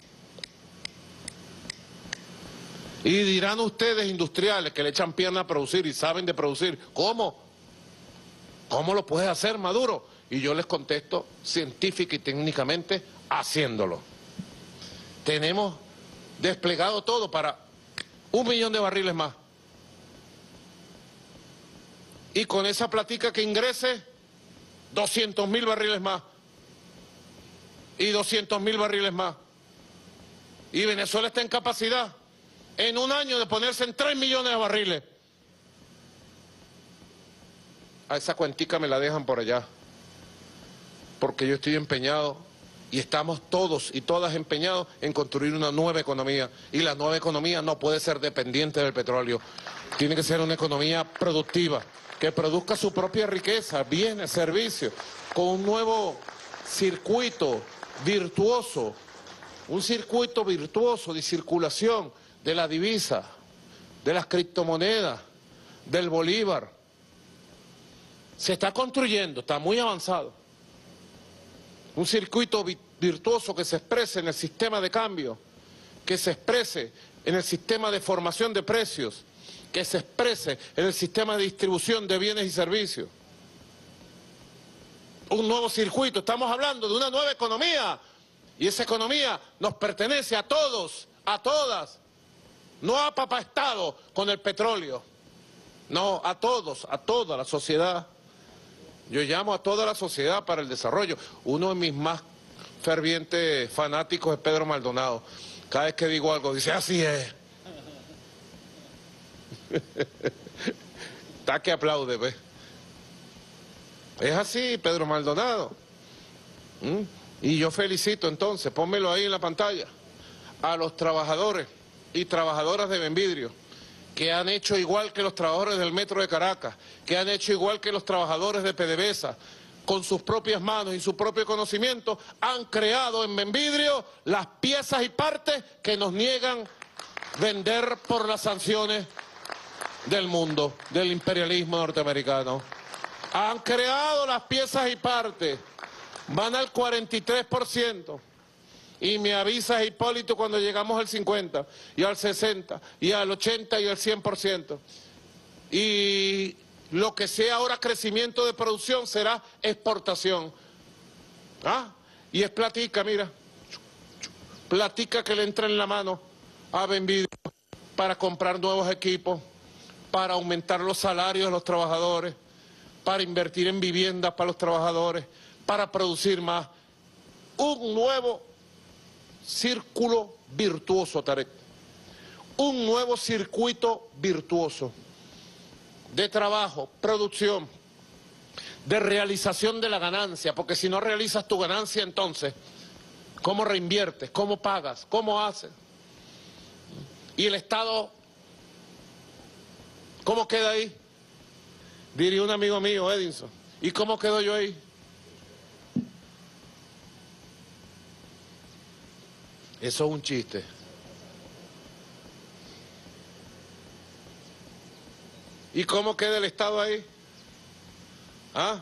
Y dirán ustedes, industriales, que le echan pierna a producir y saben de producir, ¿cómo? ¿Cómo lo puede hacer Maduro? Y yo les contesto científica y técnicamente haciéndolo. Tenemos desplegado todo para 1 millón de barriles más. Y con esa platica que ingrese, 200.000 barriles más. Y 200.000 barriles más. Y Venezuela está en capacidad en un año de ponerse en 3 millones de barriles. A esa cuentica me la dejan por allá, porque yo estoy empeñado y estamos todos y todas empeñados en construir una nueva economía, y la nueva economía no puede ser dependiente del petróleo, tiene que ser una economía productiva, que produzca su propia riqueza, bienes, servicios, con un nuevo circuito virtuoso, un circuito virtuoso de circulación de la divisa, de las criptomonedas, del bolívar. Se está construyendo, está muy avanzado. Un circuito virtuoso que se exprese en el sistema de cambio, que se exprese en el sistema de formación de precios, que se exprese en el sistema de distribución de bienes y servicios. Un nuevo circuito, estamos hablando de una nueva economía, y esa economía nos pertenece a todos, a todas. no a papá Estado con el petróleo, no, a todos, a toda la sociedad. Yo llamo a toda la sociedad para el desarrollo. Uno de mis más fervientes fanáticos es Pedro Maldonado. Cada vez que digo algo dice, así es. Está que aplaude, ¿ves? Es así, Pedro Maldonado. Y yo felicito entonces, pónmelo ahí en la pantalla, a los trabajadores y trabajadoras de Benvidrio, que han hecho igual que los trabajadores del Metro de Caracas, que han hecho igual que los trabajadores de PDVSA, con sus propias manos y su propio conocimiento, han creado en Benvidrio las piezas y partes que nos niegan vender por las sanciones del mundo, del imperialismo norteamericano. Han creado las piezas y partes, van al 43%. Y me avisas, Hipólito, cuando llegamos al 50, y al 60, y al 80 y al 100%. Y lo que sea ahora crecimiento de producción será exportación. ¿Ah? Y es platica, mira. Platica que le entra en la mano a Benvidrio para comprar nuevos equipos, para aumentar los salarios de los trabajadores, para invertir en viviendas para los trabajadores, para producir más. Un nuevo círculo virtuoso, Tarek. Un nuevo circuito virtuoso de trabajo, producción, de realización de la ganancia, porque si no realizas tu ganancia, entonces, ¿cómo reinviertes? ¿Cómo pagas? ¿Cómo haces? Y el Estado, ¿cómo queda ahí? Diría un amigo mío, Edinson. ¿Y cómo quedo yo ahí? Eso es un chiste. ¿Y cómo queda el Estado ahí? ¿Ah?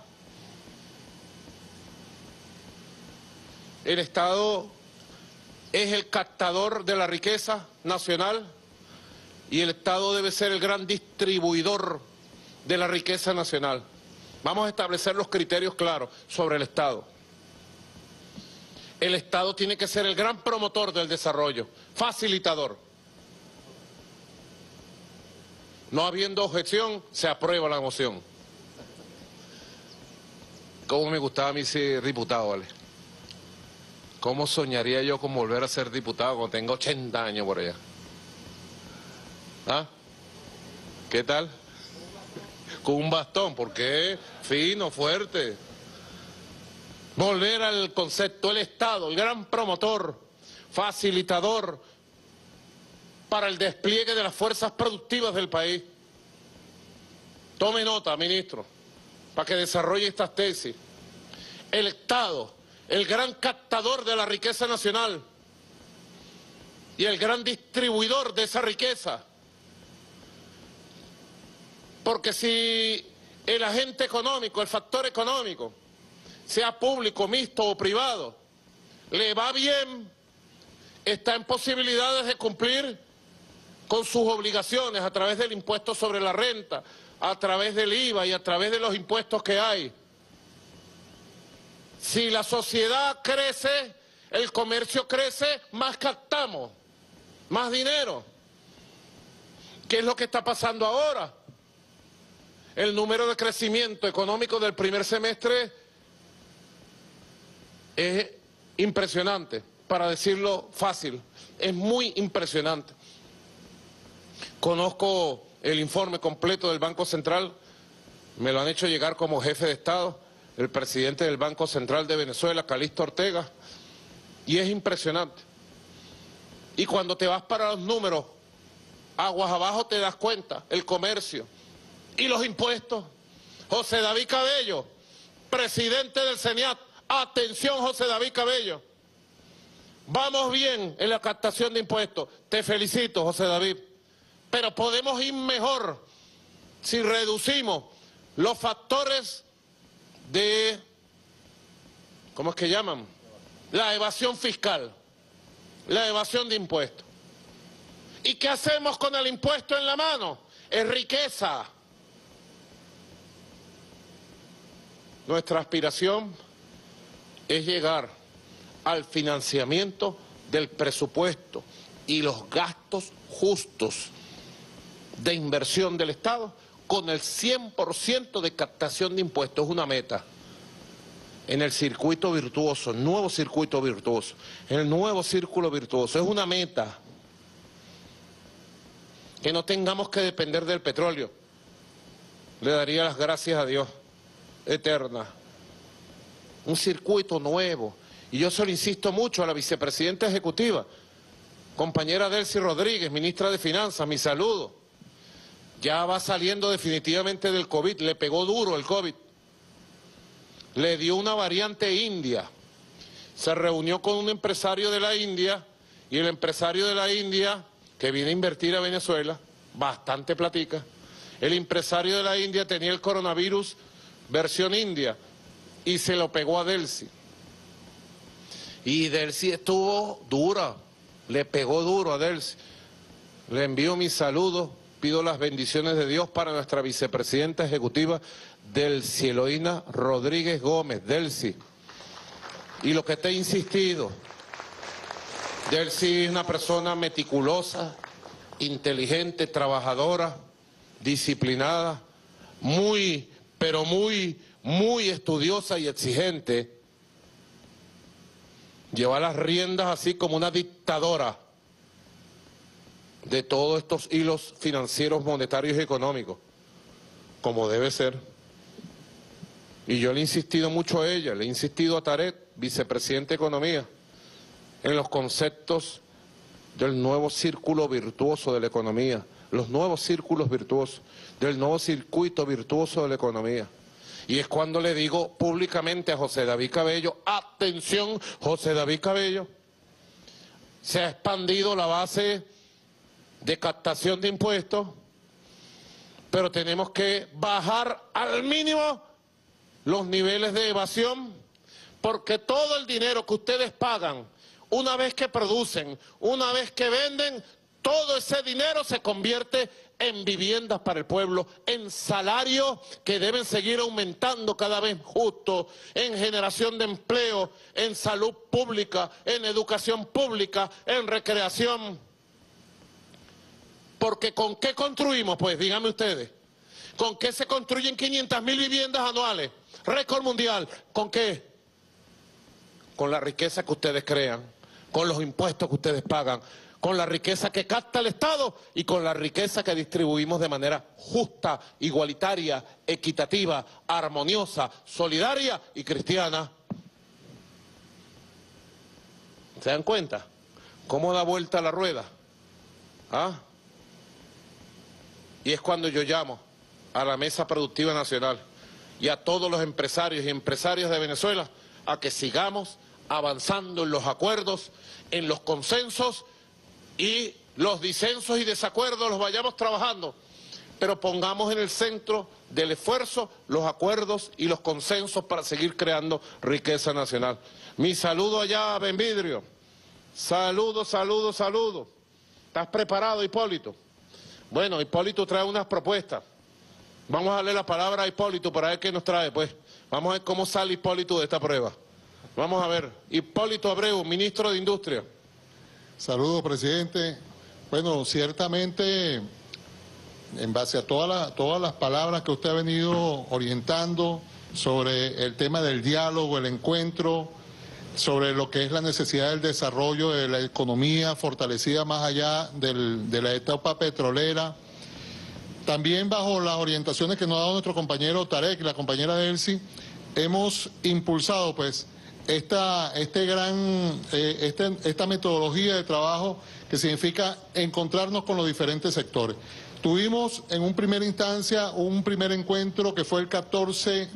El Estado es el captador de la riqueza nacional y el Estado debe ser el gran distribuidor de la riqueza nacional. Vamos a establecer los criterios claros sobre el Estado. El Estado tiene que ser el gran promotor del desarrollo, facilitador. No habiendo objeción, se aprueba la moción. ¿Cómo me gustaba a mí ser diputado, vale? ¿Cómo soñaría yo con volver a ser diputado cuando tenga 80 años por allá? ¿Ah? ¿Qué tal? Con un bastón, porque es fino, fuerte. Volver al concepto, el Estado, el gran promotor, facilitador para el despliegue de las fuerzas productivas del país. Tome nota, ministro, para que desarrolle estas tesis. El Estado, el gran captador de la riqueza nacional y el gran distribuidor de esa riqueza. Porque si el agente económico, el factor económico, sea público, mixto o privado, le va bien, está en posibilidades de cumplir con sus obligaciones a través del impuesto sobre la renta, a través del IVA y a través de los impuestos que hay. Si la sociedad crece, el comercio crece, más captamos, más dinero. ¿Qué es lo que está pasando ahora? El número de crecimiento económico del primer semestre es impresionante, para decirlo fácil, es muy impresionante. Conozco el informe completo del Banco Central, me lo han hecho llegar como jefe de Estado, el presidente del Banco Central de Venezuela, Calixto Ortega, y es impresionante. Y cuando te vas para los números, aguas abajo te das cuenta, el comercio y los impuestos. José David Cabello, presidente del CENIAT, atención José David Cabello, vamos bien en la captación de impuestos, te felicito José David, pero podemos ir mejor si reducimos los factores de, ¿cómo es que llaman? La evasión fiscal, la evasión de impuestos. ¿Y qué hacemos con el impuesto en la mano? Es riqueza. Nuestra aspiración es llegar al financiamiento del presupuesto y los gastos justos de inversión del Estado con el 100% de captación de impuestos. Es una meta. En el circuito virtuoso, nuevo circuito virtuoso, en el nuevo círculo virtuoso. Es una meta. Que no tengamos que depender del petróleo. Le daría las gracias a Dios, eterna. Un circuito nuevo. Y yo se lo insisto mucho a la vicepresidenta ejecutiva, compañera Delcy Rodríguez, ministra de Finanzas, mi saludo. Ya va saliendo definitivamente del COVID, le pegó duro el COVID. Le dio una variante india. Se reunió con un empresario de la India y el empresario de la India, que viene a invertir a Venezuela, bastante platica, el empresario de la India tenía el coronavirus versión india y se lo pegó a Delcy. Y Delcy estuvo dura, le pegó duro a Delcy. Le envío mis saludos, pido las bendiciones de Dios para nuestra vicepresidenta ejecutiva, Delcy Eloína Rodríguez Gómez. Delcy, y lo que te he insistido, Delcy es una persona meticulosa, inteligente, trabajadora, disciplinada, muy, pero muy estudiosa y exigente. Lleva las riendas así como una dictadora de todos estos hilos financieros, monetarios y económicos, como debe ser. Y yo le he insistido mucho a ella, le he insistido a Tarek, vicepresidente de Economía, en los conceptos del nuevo círculo virtuoso de la economía, los nuevos círculos virtuosos, del nuevo circuito virtuoso de la economía. Y es cuando le digo públicamente a José David Cabello, atención José David Cabello, se ha expandido la base de captación de impuestos, pero tenemos que bajar al mínimo los niveles de evasión, porque todo el dinero que ustedes pagan, una vez que producen, una vez que venden, todo ese dinero se convierte en viviendas para el pueblo, en salarios que deben seguir aumentando cada vez justo, en generación de empleo, en salud pública, en educación pública, en recreación. Porque ¿con qué construimos? Pues díganme ustedes, ¿con qué se construyen 500.000 viviendas anuales? Récord mundial. ¿Con qué? Con la riqueza que ustedes crean, con los impuestos que ustedes pagan, con la riqueza que capta el Estado y con la riqueza que distribuimos de manera justa, igualitaria, equitativa, armoniosa, solidaria y cristiana. ¿Se dan cuenta? ¿Cómo da vuelta la rueda? ¿Ah? Y es cuando yo llamo a la Mesa Productiva Nacional y a todos los empresarios y empresarias de Venezuela a que sigamos avanzando en los acuerdos, en los consensos, y los disensos y desacuerdos los vayamos trabajando, pero pongamos en el centro del esfuerzo los acuerdos y los consensos para seguir creando riqueza nacional. Mi saludo allá a Benvidrio. Saludo, saludo, saludo. ¿Estás preparado, Hipólito? Bueno, Hipólito trae unas propuestas. Vamos a darle la palabra a Hipólito para ver qué nos trae, pues. Vamos a ver cómo sale Hipólito de esta prueba. Vamos a ver. Hipólito Abreu, ministro de Industria. Saludos, presidente. Bueno, ciertamente, en base a todas las palabras que usted ha venido orientando sobre el tema del diálogo, el encuentro, sobre lo que es la necesidad del desarrollo de la economía fortalecida más allá de la etapa petrolera, también bajo las orientaciones que nos ha dado nuestro compañero Tarek y la compañera Delcy, hemos impulsado pues esta metodología de trabajo que significa encontrarnos con los diferentes sectores. Tuvimos en una primera instancia un primer encuentro que fue el 14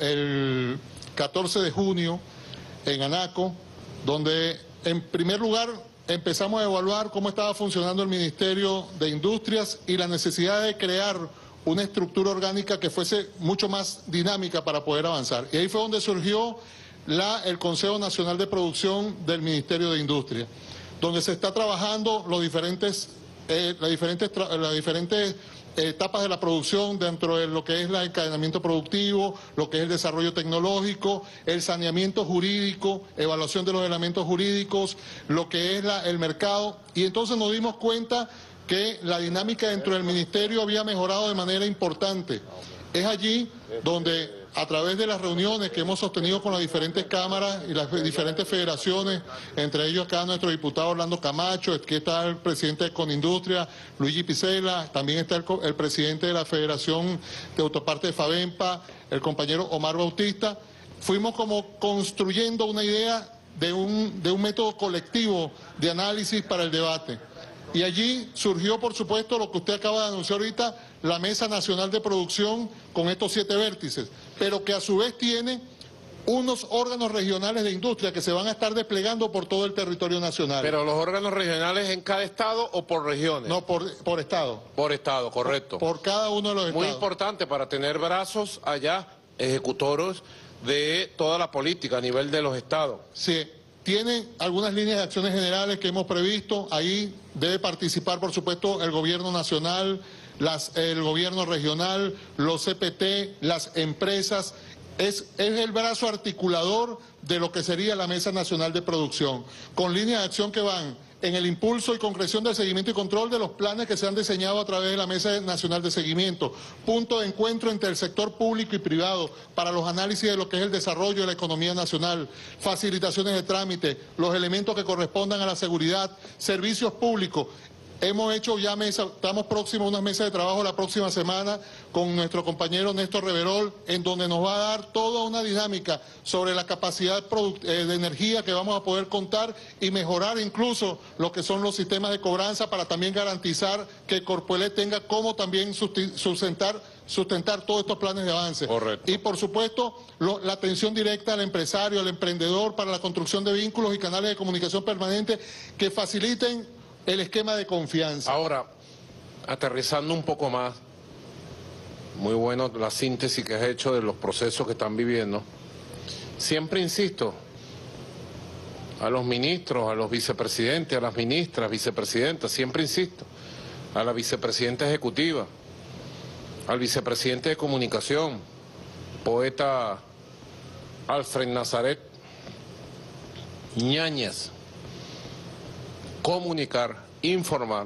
de junio en Anaco, donde en primer lugar empezamos a evaluar cómo estaba funcionando el Ministerio de Industrias y la necesidad de crear una estructura orgánica que fuese mucho más dinámica para poder avanzar. Y ahí fue donde surgió el Consejo Nacional de Producción del Ministerio de Industria, donde se está trabajando los diferentes las diferentes etapas de la producción dentro de lo que es el encadenamiento productivo, lo que es el desarrollo tecnológico, el saneamiento jurídico, evaluación de los elementos jurídicos, lo que es el mercado. Y entonces nos dimos cuenta que la dinámica dentro del ministerio había mejorado de manera importante. Es allí donde, a través de las reuniones que hemos sostenido con las diferentes cámaras y las diferentes federaciones, entre ellos acá nuestro diputado Orlando Camacho, aquí está el presidente de Conindustria, Luigi Picela, también está el presidente de la Federación de Autoparte de Favempa, el compañero Omar Bautista, fuimos como construyendo una idea de un método colectivo de análisis para el debate. Y allí surgió, por supuesto, lo que usted acaba de anunciar ahorita, la Mesa Nacional de Producción con estos 7 vértices, pero que a su vez tiene unos órganos regionales de industria que se van a estar desplegando por todo el territorio nacional. ¿Pero los órganos regionales en cada estado o por regiones? No, por estado. Por estado, correcto. Por cada uno de los estados. Muy importante para tener brazos allá, ejecutores de toda la política a nivel de los estados. Sí. Tienen algunas líneas de acciones generales que hemos previsto. Ahí debe participar, por supuesto, el gobierno nacional, el gobierno regional, los CPT, las empresas. Es el brazo articulador de lo que sería la Mesa Nacional de Producción, con líneas de acción que van en el impulso y concreción del seguimiento y control de los planes que se han diseñado a través de la Mesa Nacional de Seguimiento, punto de encuentro entre el sector público y privado para los análisis de lo que es el desarrollo de la economía nacional, facilitaciones de trámite, los elementos que correspondan a la seguridad, servicios públicos. Hemos hecho ya estamos próximos a unas mesas de trabajo la próxima semana con nuestro compañero Néstor Reverol, en donde nos va a dar toda una dinámica sobre la capacidad de energía que vamos a poder contar y mejorar incluso lo que son los sistemas de cobranza para también garantizar que Corpuelec tenga cómo también sustentar todos estos planes de avance. Correcto. Y por supuesto, la atención directa al empresario, al emprendedor para la construcción de vínculos y canales de comunicación permanente que faciliten el esquema de confianza. Ahora, aterrizando un poco más, muy bueno la síntesis que has hecho de los procesos que están viviendo. Siempre insisto, a los ministros, a los vicepresidentes, a las ministras, vicepresidentas, siempre insisto, a la vicepresidenta ejecutiva, al vicepresidente de comunicación, poeta Alfred Nazaret Ñáñez, comunicar, informar.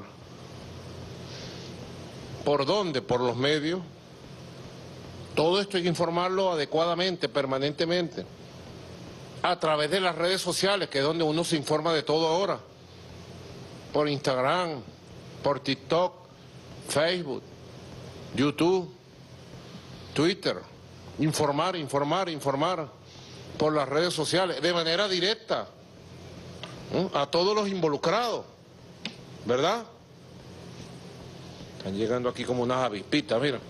¿Por dónde? Por los medios. Todo esto hay que informarlo adecuadamente, permanentemente. A través de las redes sociales, que es donde uno se informa de todo ahora. Por Instagram, por TikTok, Facebook, YouTube, Twitter. Informar, informar, informar. Por las redes sociales, de manera directa. A todos los involucrados, ¿verdad? Están llegando aquí como unas avispitas, mira.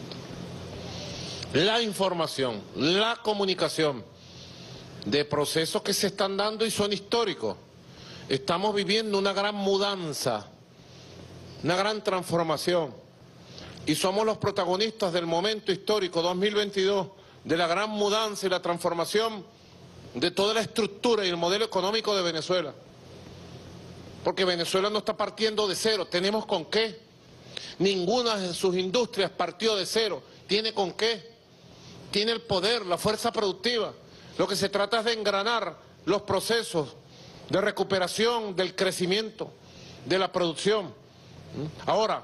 La información, la comunicación de procesos que se están dando y son históricos. Estamos viviendo una gran mudanza, una gran transformación. Y somos los protagonistas del momento histórico 2022, de la gran mudanza y la transformación de toda la estructura y el modelo económico de Venezuela. Porque Venezuela no está partiendo de cero, tenemos con qué. Ninguna de sus industrias partió de cero, tiene con qué. Tiene el poder, la fuerza productiva. Lo que se trata es de engranar los procesos de recuperación, del crecimiento, de la producción. Ahora,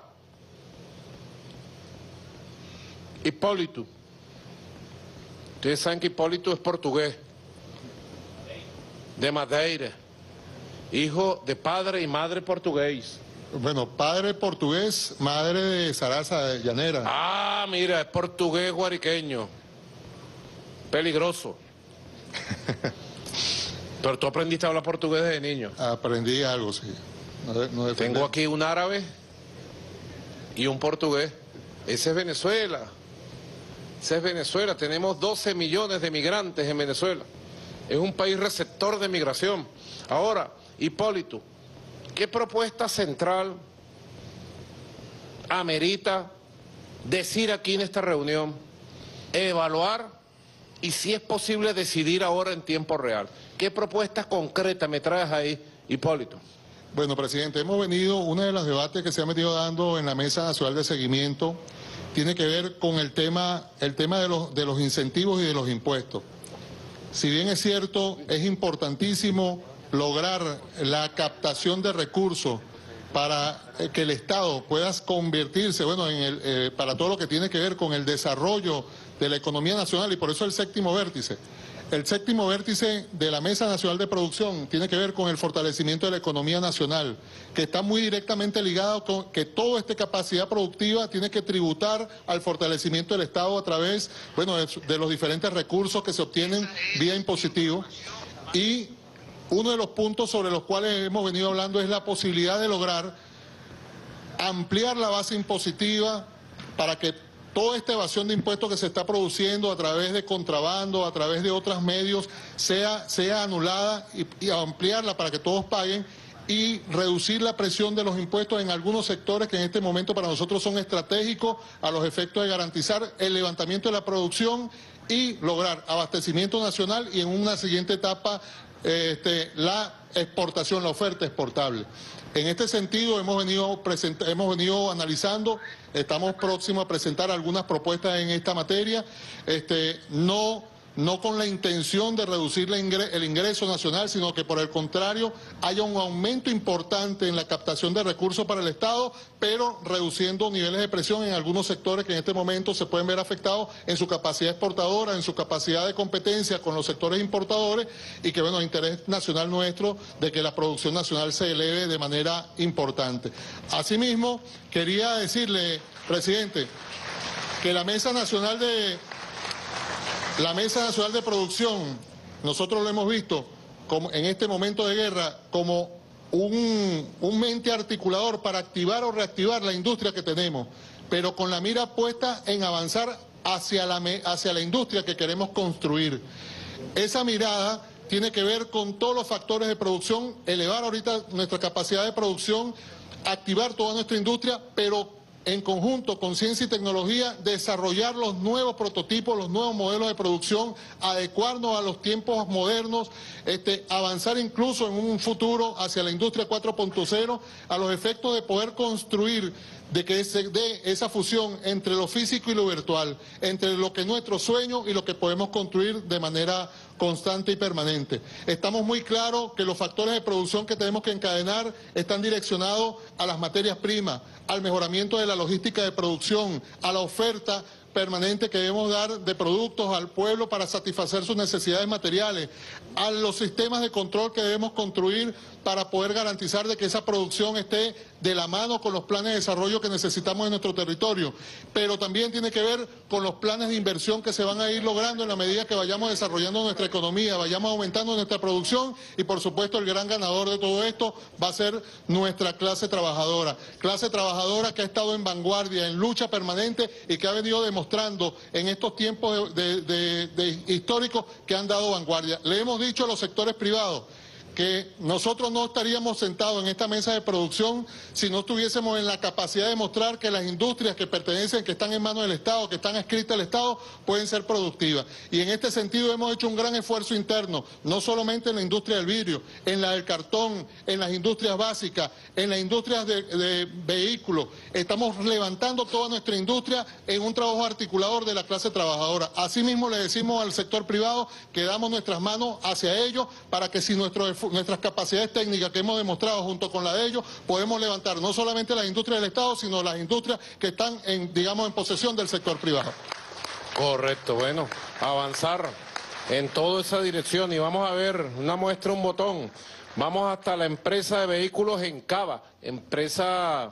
Hipólito. Ustedes saben que Hipólito es portugués, de Madeira, hijo de padre y madre portugués. Bueno, padre portugués, madre de Sarasa Llanera. Ah, mira, es portugués guariqueño. Peligroso. Pero tú aprendiste a hablar portugués desde niño. Aprendí algo, sí. Tengo aquí un árabe y un portugués. Ese es Venezuela. Ese es Venezuela. Tenemos 12 millones de migrantes en Venezuela. Es un país receptor de migración. Ahora, Hipólito, ¿qué propuesta central amerita decir aquí en esta reunión? Evaluar y, si es posible, decidir ahora en tiempo real. ¿Qué propuesta concreta me traes ahí, Hipólito? Bueno, presidente, uno de los debates que se ha venido dando en la Mesa Nacional de Seguimiento tiene que ver con el tema de los incentivos y de los impuestos. Si bien es cierto, es importantísimo lograr la captación de recursos para que el Estado pueda convertirse, para todo lo que tiene que ver con el desarrollo de la economía nacional, y por eso el séptimo vértice. El séptimo vértice de la Mesa Nacional de Producción tiene que ver con el fortalecimiento de la economía nacional, que está muy directamente ligado con que toda esta capacidad productiva tiene que tributar al fortalecimiento del Estado a través, de los diferentes recursos que se obtienen vía impositivo. Y uno de los puntos sobre los cuales hemos venido hablando es la posibilidad de lograr ampliar la base impositiva para que toda esta evasión de impuestos que se está produciendo a través de contrabando, a través de otros medios, sea anulada y ampliarla para que todos paguen y reducir la presión de los impuestos en algunos sectores que en este momento para nosotros son estratégicos a los efectos de garantizar el levantamiento de la producción y lograr abastecimiento nacional y en una siguiente etapa la exportación, la oferta exportable. En este sentido hemos venido analizando, estamos próximos a presentar algunas propuestas en esta materia, no con la intención de reducir el ingreso nacional, sino que por el contrario haya un aumento importante en la captación de recursos para el Estado, pero reduciendo niveles de presión en algunos sectores que en este momento se pueden ver afectados en su capacidad exportadora, en su capacidad de competencia con los sectores importadores y que, interés nacional nuestro de que la producción nacional se eleve de manera importante. Asimismo, quería decirle, presidente, que la Mesa Nacional de Producción, nosotros lo hemos visto como en este momento de guerra como un ente articulador para activar o reactivar la industria que tenemos, pero con la mira puesta en avanzar hacia la industria que queremos construir. Esa mirada tiene que ver con todos los factores de producción, elevar ahorita nuestra capacidad de producción, activar toda nuestra industria, pero en conjunto con ciencia y tecnología, desarrollar los nuevos prototipos, los nuevos modelos de producción, adecuarnos a los tiempos modernos, avanzar incluso en un futuro hacia la industria 4.0, a los efectos de poder construir, de que se dé esa fusión entre lo físico y lo virtual, entre lo que es nuestro sueño y lo que podemos construir de manera constante y permanente. Estamos muy claros que los factores de producción que tenemos que encadenar están direccionados a las materias primas, al mejoramiento de la logística de producción, a la oferta permanente que debemos dar de productos al pueblo para satisfacer sus necesidades materiales, a los sistemas de control que debemos construir para poder garantizar de que esa producción esté de la mano con los planes de desarrollo que necesitamos en nuestro territorio, pero también tiene que ver con los planes de inversión que se van a ir logrando en la medida que vayamos desarrollando nuestra economía, vayamos aumentando nuestra producción y por supuesto el gran ganador de todo esto va a ser nuestra clase trabajadora que ha estado en vanguardia, en lucha permanente y que ha venido demostrando en estos tiempos históricos que han dado vanguardia. Le hemos dicho a los sectores privados que nosotros no estaríamos sentados en esta mesa de producción si no estuviésemos en la capacidad de mostrar que las industrias que pertenecen, que están en manos del Estado, que están adscritas al Estado, pueden ser productivas. Y en este sentido hemos hecho un gran esfuerzo interno, no solamente en la industria del vidrio, en la del cartón, en las industrias básicas, en las industrias de vehículos. Estamos levantando toda nuestra industria en un trabajo articulador de la clase trabajadora. Asimismo le decimos al sector privado que damos nuestras manos hacia ellos para que si nuestras capacidades técnicas que hemos demostrado junto con la de ellos, podemos levantar no solamente las industrias del Estado, sino las industrias que están en posesión del sector privado. Correcto, avanzar en toda esa dirección y vamos a ver una muestra, un botón. Vamos hasta la empresa de vehículos Encaba, empresa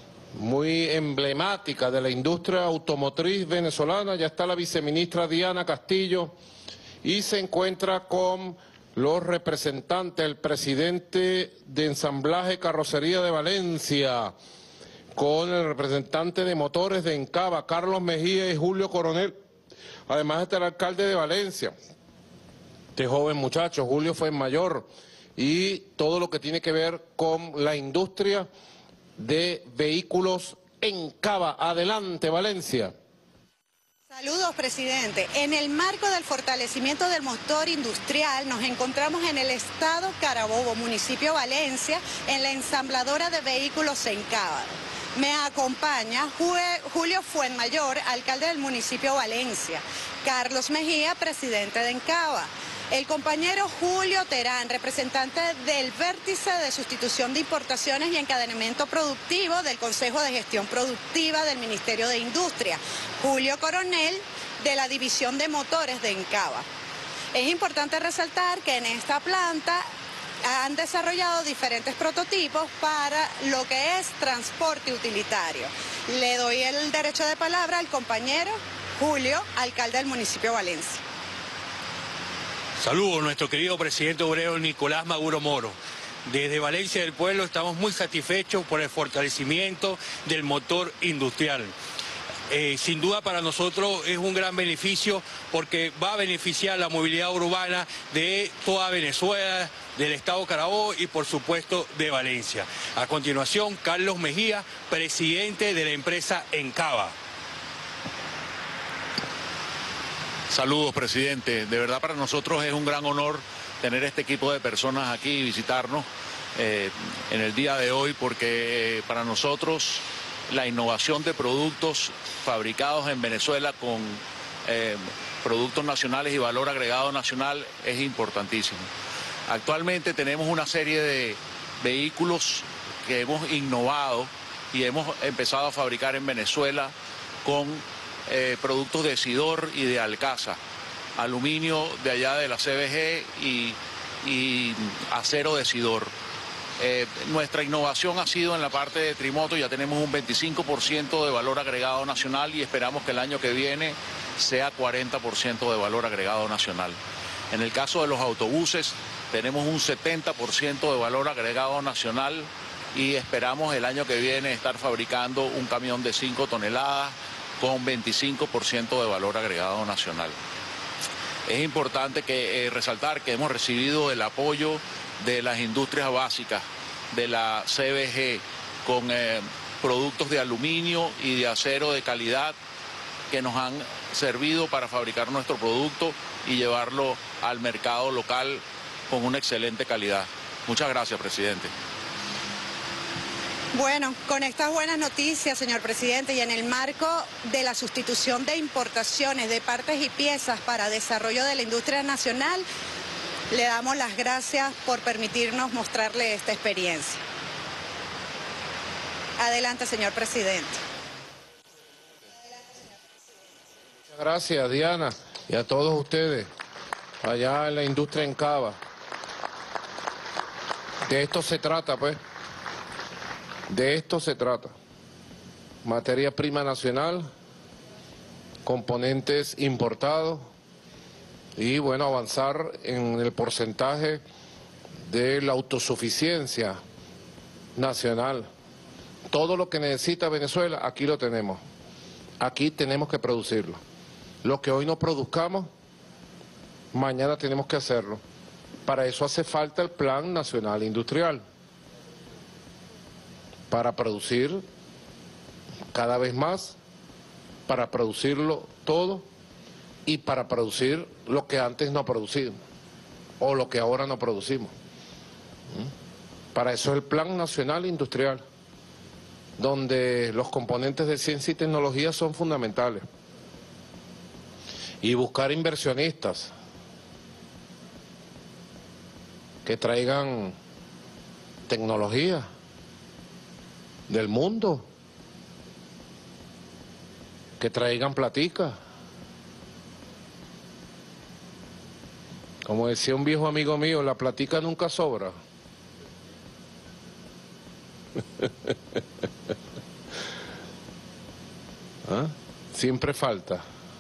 muy emblemática de la industria automotriz venezolana. Ya está la viceministra Diana Castillo y se encuentra con los representantes, el presidente de Ensamblaje Carrocería de Valencia, con el representante de Motores de Encaba, Carlos Mejía y Julio Coronel. Además está el alcalde de Valencia, este joven muchacho, Julio fue mayor, y todo lo que tiene que ver con la industria de vehículos Encaba. Adelante, Valencia. Saludos, presidente. En el marco del fortalecimiento del motor industrial, nos encontramos en el estado Carabobo, municipio Valencia, en la ensambladora de vehículos Encaba. Me acompaña Julio Fuenmayor, alcalde del municipio Valencia, Carlos Mejía, presidente de Encaba, el compañero Julio Terán, representante del Vértice de Sustitución de Importaciones y Encadenamiento Productivo del Consejo de Gestión Productiva del Ministerio de Industria, Julio Coronel, de la División de Motores de Encaba. Es importante resaltar que en esta planta han desarrollado diferentes prototipos para lo que es transporte utilitario. Le doy el derecho de palabra al compañero Julio, alcalde del municipio de Valencia. Saludos a nuestro querido presidente obrero Nicolás Maduro Moro. Desde Valencia del Pueblo estamos muy satisfechos por el fortalecimiento del motor industrial. Sin duda para nosotros es un gran beneficio porque va a beneficiar la movilidad urbana de toda Venezuela, del estado Carabobo y por supuesto de Valencia. A continuación, Carlos Mejía, presidente de la empresa Encaba. Saludos, presidente. De verdad para nosotros es un gran honor tener este equipo de personas aquí y visitarnos en el día de hoy porque para nosotros la innovación de productos fabricados en Venezuela con productos nacionales y valor agregado nacional es importantísimo. Actualmente tenemos una serie de vehículos que hemos innovado y hemos empezado a fabricar en Venezuela con productos de Sidor y de Alcasa, aluminio de allá de la CBG y acero de Sidor. Nuestra innovación ha sido en la parte de trimoto, ya tenemos un 25% de valor agregado nacional y esperamos que el año que viene sea 40% de valor agregado nacional. En el caso de los autobuses tenemos un 70% de valor agregado nacional y esperamos el año que viene estar fabricando un camión de 5 toneladas con 25% de valor agregado nacional. Es importante resaltar que hemos recibido el apoyo de las industrias básicas, de la CBG, con productos de aluminio y de acero de calidad que nos han servido para fabricar nuestro producto y llevarlo al mercado local con una excelente calidad. Muchas gracias, presidente. Bueno, con estas buenas noticias, señor presidente, y en el marco de la sustitución de importaciones de partes y piezas para desarrollo de la industria nacional, le damos las gracias por permitirnos mostrarle esta experiencia. Adelante, señor presidente. Muchas gracias, Diana, y a todos ustedes allá en la industria Encaba. De esto se trata, pues. De esto se trata. Materia prima nacional, componentes importados y, bueno, avanzar en el porcentaje de la autosuficiencia nacional. Todo lo que necesita Venezuela, aquí lo tenemos. Aquí tenemos que producirlo. Lo que hoy no produzcamos, mañana tenemos que hacerlo. Para eso hace falta el Plan Nacional Industrial. Para producir cada vez más, para producirlo todo y para producir lo que antes no producimos o lo que ahora no producimos. Para eso es el Plan Nacional Industrial, donde los componentes de ciencia y tecnología son fundamentales. Y buscar inversionistas que traigan tecnología del mundo, que traigan platica. Como decía un viejo amigo mío, la platica nunca sobra. ¿Ah? Siempre falta.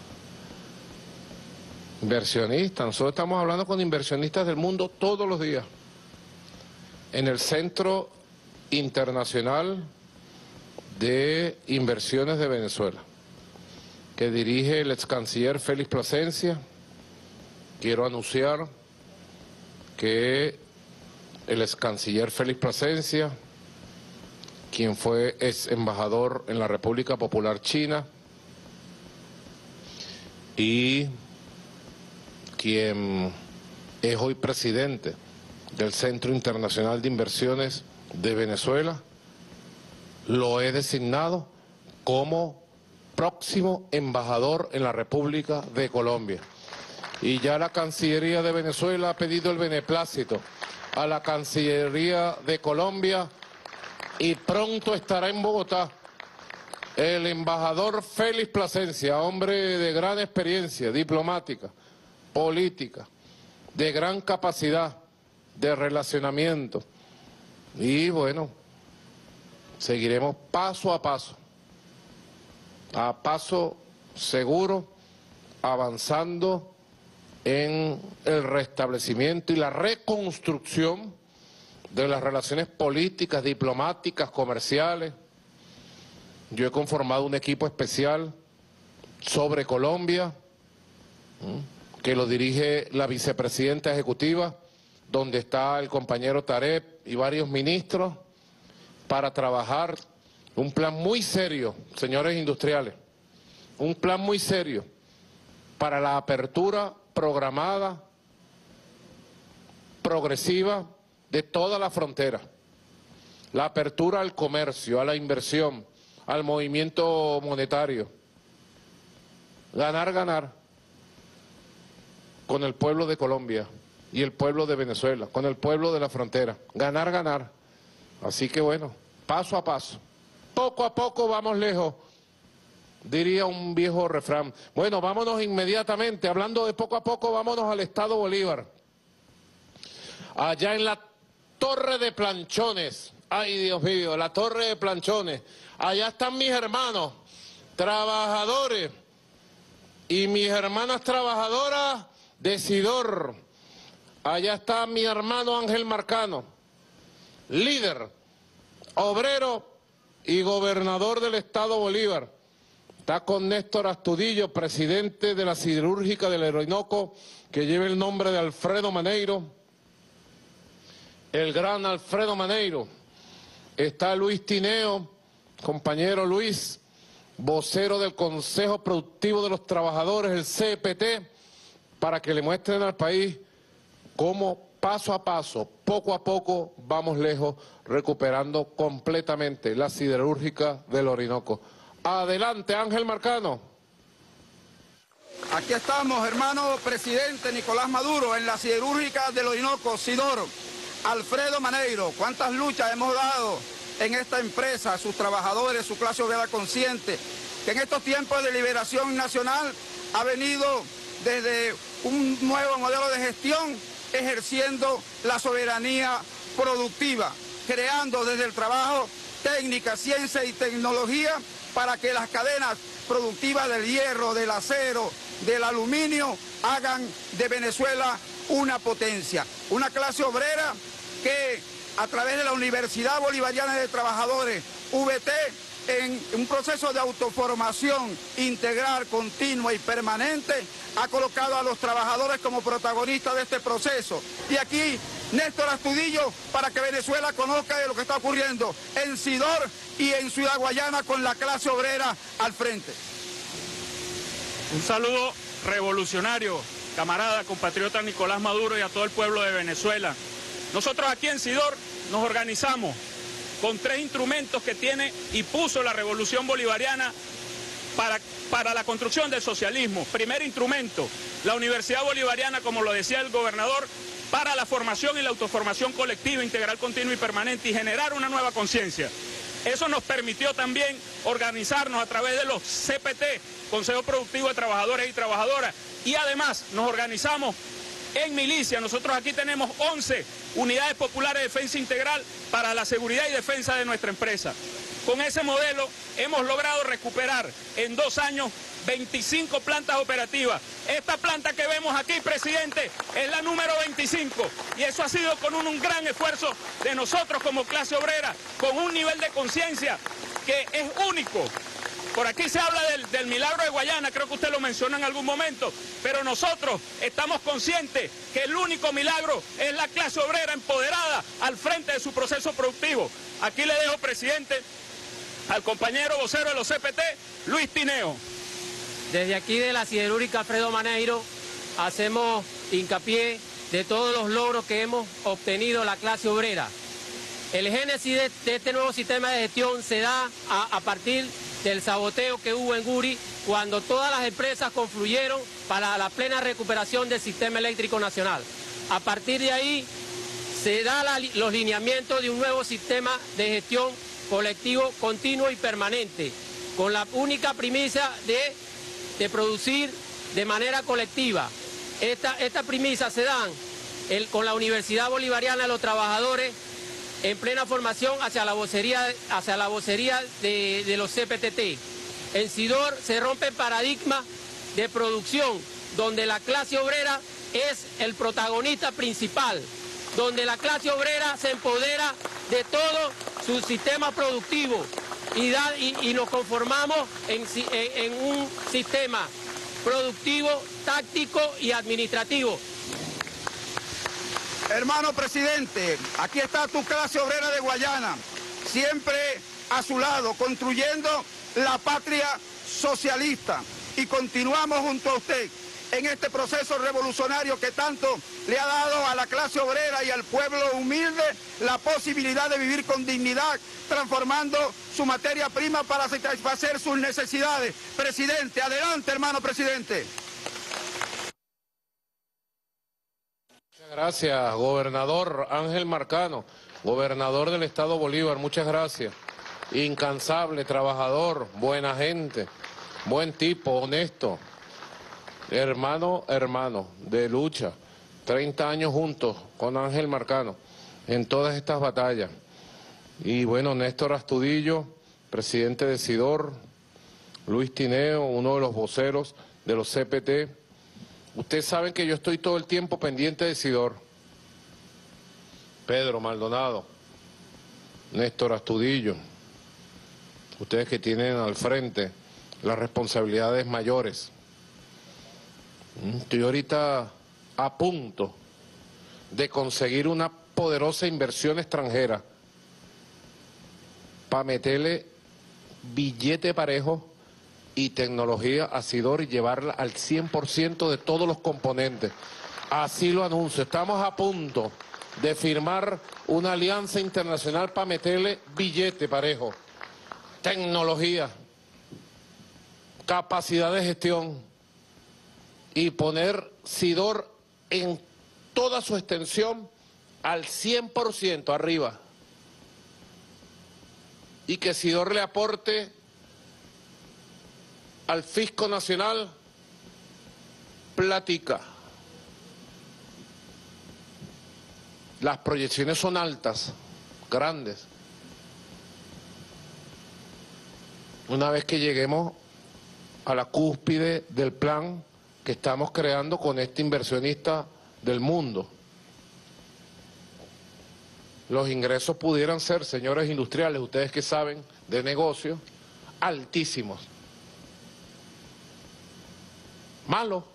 Inversionistas, nosotros estamos hablando con inversionistas del mundo todos los días. En el Centro Internacional de Inversiones de Venezuela, que dirige el ex canciller Félix Plasencia, quiero anunciar que el ex canciller Félix Plasencia, quien fue ex embajador en la República Popular China, y quien es hoy presidente del Centro Internacional de Inversiones de Venezuela, lo he designado como próximo embajador en la República de Colombia. Y ya la Cancillería de Venezuela ha pedido el beneplácito a la Cancillería de Colombia y pronto estará en Bogotá el embajador Félix Plasencia, hombre de gran experiencia diplomática, política, de gran capacidad de relacionamiento. Y bueno, seguiremos paso a paso seguro, avanzando en el restablecimiento y la reconstrucción de las relaciones políticas, diplomáticas, comerciales. Yo he conformado un equipo especial sobre Colombia, que lo dirige la vicepresidenta ejecutiva, donde está el compañero Tarek y varios ministros, para trabajar un plan muy serio, señores industriales, un plan muy serio para la apertura programada, progresiva, de toda la frontera. La apertura al comercio, a la inversión, al movimiento monetario. Ganar, ganar con el pueblo de Colombia y el pueblo de Venezuela, con el pueblo de la frontera. Ganar, ganar. Así que bueno, paso a paso. Poco a poco vamos lejos, diría un viejo refrán. Bueno, vámonos inmediatamente, hablando de poco a poco, vámonos al Estado Bolívar. Allá en la Torre de Planchones, ay Dios mío, la Torre de Planchones, allá están mis hermanos, trabajadores, y mis hermanas trabajadoras de Sidor. Allá está mi hermano Ángel Marcano, líder, obrero y gobernador del Estado Bolívar. Está con Néstor Astudillo, presidente de la Siderúrgica del Orinoco, que lleva el nombre de Alfredo Maneiro, el gran Alfredo Maneiro. Está Luis Tineo, compañero Luis, vocero del Consejo Productivo de los Trabajadores, el CPT, para que le muestren al país cómo paso a paso, poco a poco, vamos lejos, recuperando completamente la siderúrgica del Orinoco. Adelante, Ángel Marcano. Aquí estamos, hermano presidente Nicolás Maduro, en la siderúrgica del Orinoco, Sidor. Alfredo Maneiro, cuántas luchas hemos dado en esta empresa, sus trabajadores, su clase obrera consciente, que en estos tiempos de liberación nacional ha venido desde un nuevo modelo de gestión, ejerciendo la soberanía productiva, creando desde el trabajo técnica, ciencia y tecnología para que las cadenas productivas del hierro, del acero, del aluminio hagan de Venezuela una potencia, una clase obrera que a través de la Universidad Bolivariana de Trabajadores, VT, en un proceso de autoformación integral, continua y permanente, ha colocado a los trabajadores como protagonistas de este proceso. Y aquí Néstor Astudillo, para que Venezuela conozca de lo que está ocurriendo en Sidor y en Ciudad Guayana con la clase obrera al frente. Un saludo revolucionario, camarada, compatriota Nicolás Maduro y a todo el pueblo de Venezuela. Nosotros aquí en Sidor nos organizamos con 3 instrumentos que tiene y puso la revolución bolivariana para la construcción del socialismo. Primer instrumento, la Universidad Bolivariana, como lo decía el gobernador, para la formación y la autoformación colectiva, integral, continua y permanente, y generar una nueva conciencia. Eso nos permitió también organizarnos a través de los CPT, Consejo Productivo de Trabajadores y Trabajadoras, y además nos organizamos en milicia. Nosotros aquí tenemos 11 unidades populares de defensa integral para la seguridad y defensa de nuestra empresa. Con ese modelo hemos logrado recuperar en 2 años 25 plantas operativas. Esta planta que vemos aquí, presidente, es la número 25 y eso ha sido con un gran esfuerzo de nosotros como clase obrera, con un nivel de conciencia que es único. Por aquí se habla del milagro de Guayana, creo que usted lo mencionó en algún momento, pero nosotros estamos conscientes que el único milagro es la clase obrera empoderada al frente de su proceso productivo. Aquí le dejo, presidente, al compañero vocero de los CPT, Luis Tineo. Desde aquí de la siderúrgica Alfredo Maneiro hacemos hincapié de todos los logros que hemos obtenido la clase obrera. El génesis de este nuevo sistema de gestión se da a partir del saboteo que hubo en Guri cuando todas las empresas confluyeron para la plena recuperación del sistema eléctrico nacional. A partir de ahí se da los lineamientos de un nuevo sistema de gestión colectivo continuo y permanente, con la única premisa de producir de manera colectiva. Esta premisa se dan con la Universidad Bolivariana de los Trabajadores en plena formación hacia la vocería de los CPTT. En SIDOR se rompe el paradigma de producción, donde la clase obrera es el protagonista principal, donde la clase obrera se empodera de todo su sistema productivo y nos conformamos en un sistema productivo, táctico y administrativo. Hermano presidente, aquí está tu clase obrera de Guayana, siempre a su lado, construyendo la patria socialista. Y continuamos junto a usted en este proceso revolucionario que tanto le ha dado a la clase obrera y al pueblo humilde la posibilidad de vivir con dignidad, transformando su materia prima para satisfacer sus necesidades. Presidente, adelante, hermano presidente. Gracias, gobernador Ángel Marcano, gobernador del estado Bolívar, muchas gracias. Incansable, trabajador, buena gente, buen tipo, honesto, hermano de lucha, 30 años juntos con Ángel Marcano en todas estas batallas. Y bueno, Néstor Astudillo, presidente de SIDOR, Luis Tineo, uno de los voceros de los CPT. Ustedes saben que yo estoy todo el tiempo pendiente de SIDOR. Pedro Maldonado, Néstor Astudillo, ustedes que tienen al frente las responsabilidades mayores. Estoy ahorita a punto de conseguir una poderosa inversión extranjera para meterle billete parejo y tecnología a SIDOR y llevarla al 100% de todos los componentes. Así lo anuncio. Estamos a punto de firmar una alianza internacional para meterle billete parejo, tecnología, capacidad de gestión y poner SIDOR en toda su extensión al 100% arriba. Y que SIDOR le aporte al Fisco Nacional plática. Las proyecciones son altas, grandes. Una vez que lleguemos a la cúspide del plan que estamos creando con este inversionista del mundo, los ingresos pudieran ser, señores industriales, ustedes que saben de negocio, altísimos. Malo.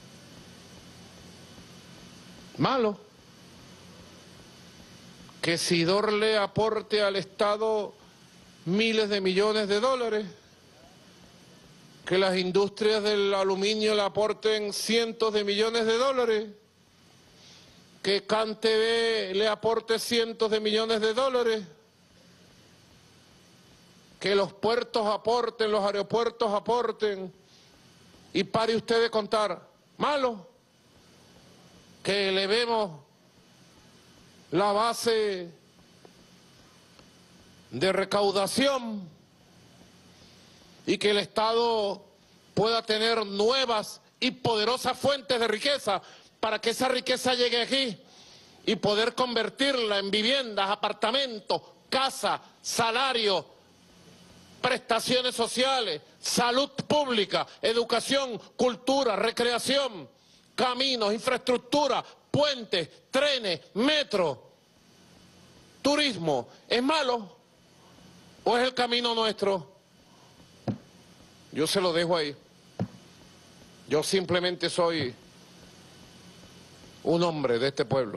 Que SIDOR le aporte al Estado miles de millones de dólares, que las industrias del aluminio le aporten cientos de millones de dólares, que CanTV le aporte cientos de millones de dólares, que los puertos aporten, los aeropuertos aporten. Y pare usted de contar, malo, que elevemos la base de recaudación y que el Estado pueda tener nuevas y poderosas fuentes de riqueza para que esa riqueza llegue aquí y poder convertirla en viviendas, apartamentos, casa, salario, prestaciones sociales, salud pública, educación, cultura, recreación, caminos, infraestructura, puentes, trenes, metro, turismo. ¿Es malo o es el camino nuestro? Yo se lo dejo ahí. Yo simplemente soy un hombre de este pueblo,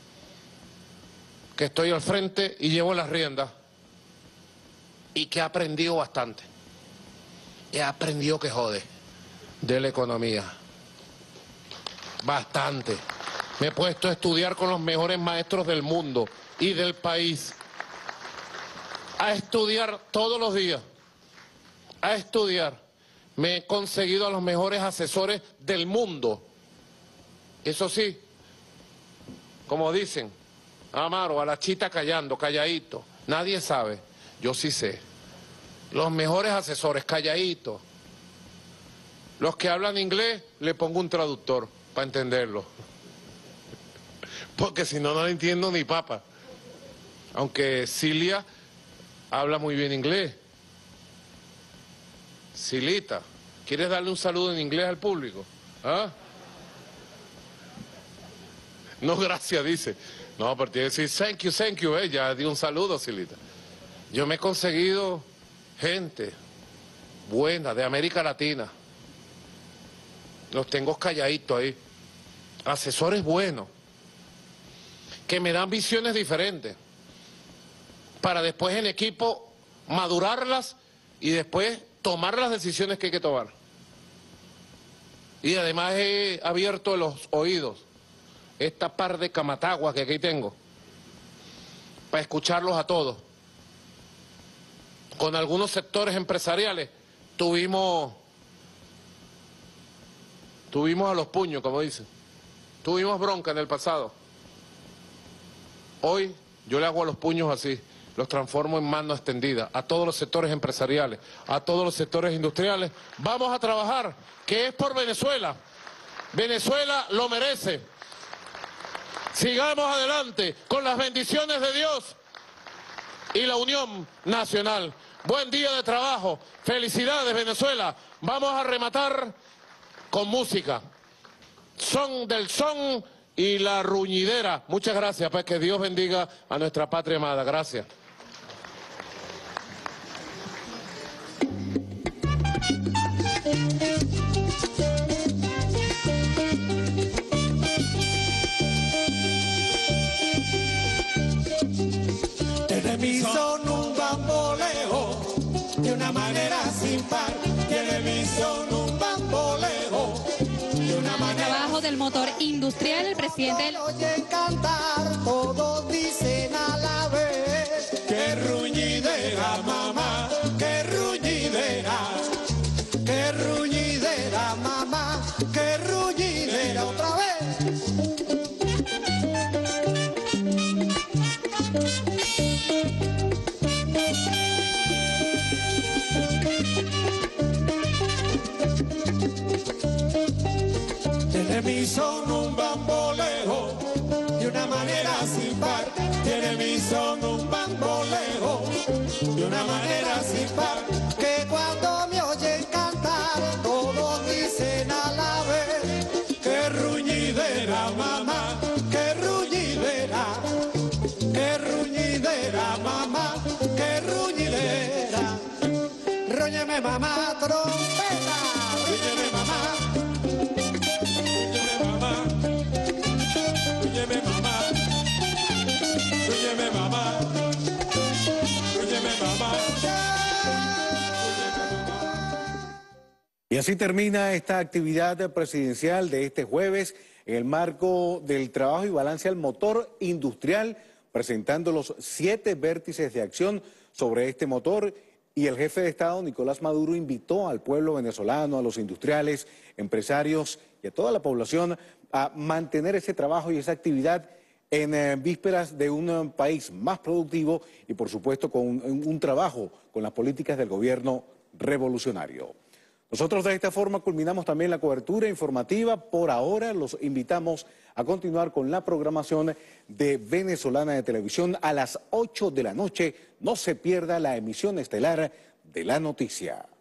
que estoy al frente y llevo las riendas. Y que he aprendido bastante. He aprendido que jode. de la economía. Bastante. Me he puesto a estudiar con los mejores maestros del mundo y del país. A estudiar todos los días. A estudiar. Me he conseguido a los mejores asesores del mundo. Eso sí, como dicen, Amaro, a la chita callando, calladito. Nadie sabe. Yo sí sé. Los mejores asesores, calladitos. Los que hablan inglés, le pongo un traductor para entenderlo. Porque si no, no le entiendo ni papa. Aunque Cilia habla muy bien inglés. Silita, ¿quieres darle un saludo en inglés al público? ¿Ah? No, gracias, dice. No, pero tiene que decir thank you, ya di un saludo, Silita. Yo me he conseguido gente buena de América Latina. Los tengo calladitos ahí. Asesores buenos, que me dan visiones diferentes, para después en equipo madurarlas y después tomar las decisiones que hay que tomar. Y además he abierto los oídos, esta par de camataguas que aquí tengo, para escucharlos a todos. Con algunos sectores empresariales tuvimos a los puños, como dicen. Tuvimos bronca en el pasado. Hoy yo le hago a los puños así, los transformo en mano extendida a todos los sectores empresariales, a todos los sectores industriales. Vamos a trabajar, que es por Venezuela. Venezuela lo merece. Sigamos adelante con las bendiciones de Dios y la unión nacional. Buen día de trabajo. Felicidades, Venezuela. Vamos a rematar con música. Son del son y la ruñidera. Muchas gracias, pues que Dios bendiga a nuestra patria amada. Gracias. Tiene mi son un bamboleo de una manera sin par. Tiene mi son un bamboleo de una manera. Trabajo del motor industrial, el presidente del... Oyen cantar, todos dicen a la vez. Qué ruñidera, mamá, qué ruñidera. Qué ruñidera, mamá, qué ruñidera, otra vez. Tiene mi son un bamboleo de una manera sin par. Tiene mi son un bamboleo de una manera sin par. Que cuando me oyen cantar todos dicen a la vez. Qué ruñidera, mamá, qué ruñidera. Qué ruñidera, mamá, qué ruñidera. Róñeme, mamá, trompeta. Róñeme, mamá. Y así termina esta actividad presidencial de este jueves en el marco del trabajo y balance al motor industrial, presentando los 7 vértices de acción sobre este motor. Y el jefe de Estado, Nicolás Maduro, invitó al pueblo venezolano, a los industriales, empresarios y a toda la población a mantener ese trabajo y esa actividad en vísperas de un país más productivo y, por supuesto, con un trabajo con las políticas del gobierno revolucionario. Nosotros de esta forma culminamos también la cobertura informativa. Por ahora los invitamos a continuar con la programación de Venezolana de Televisión a las 8 de la noche. No se pierda la emisión estelar de la noticia.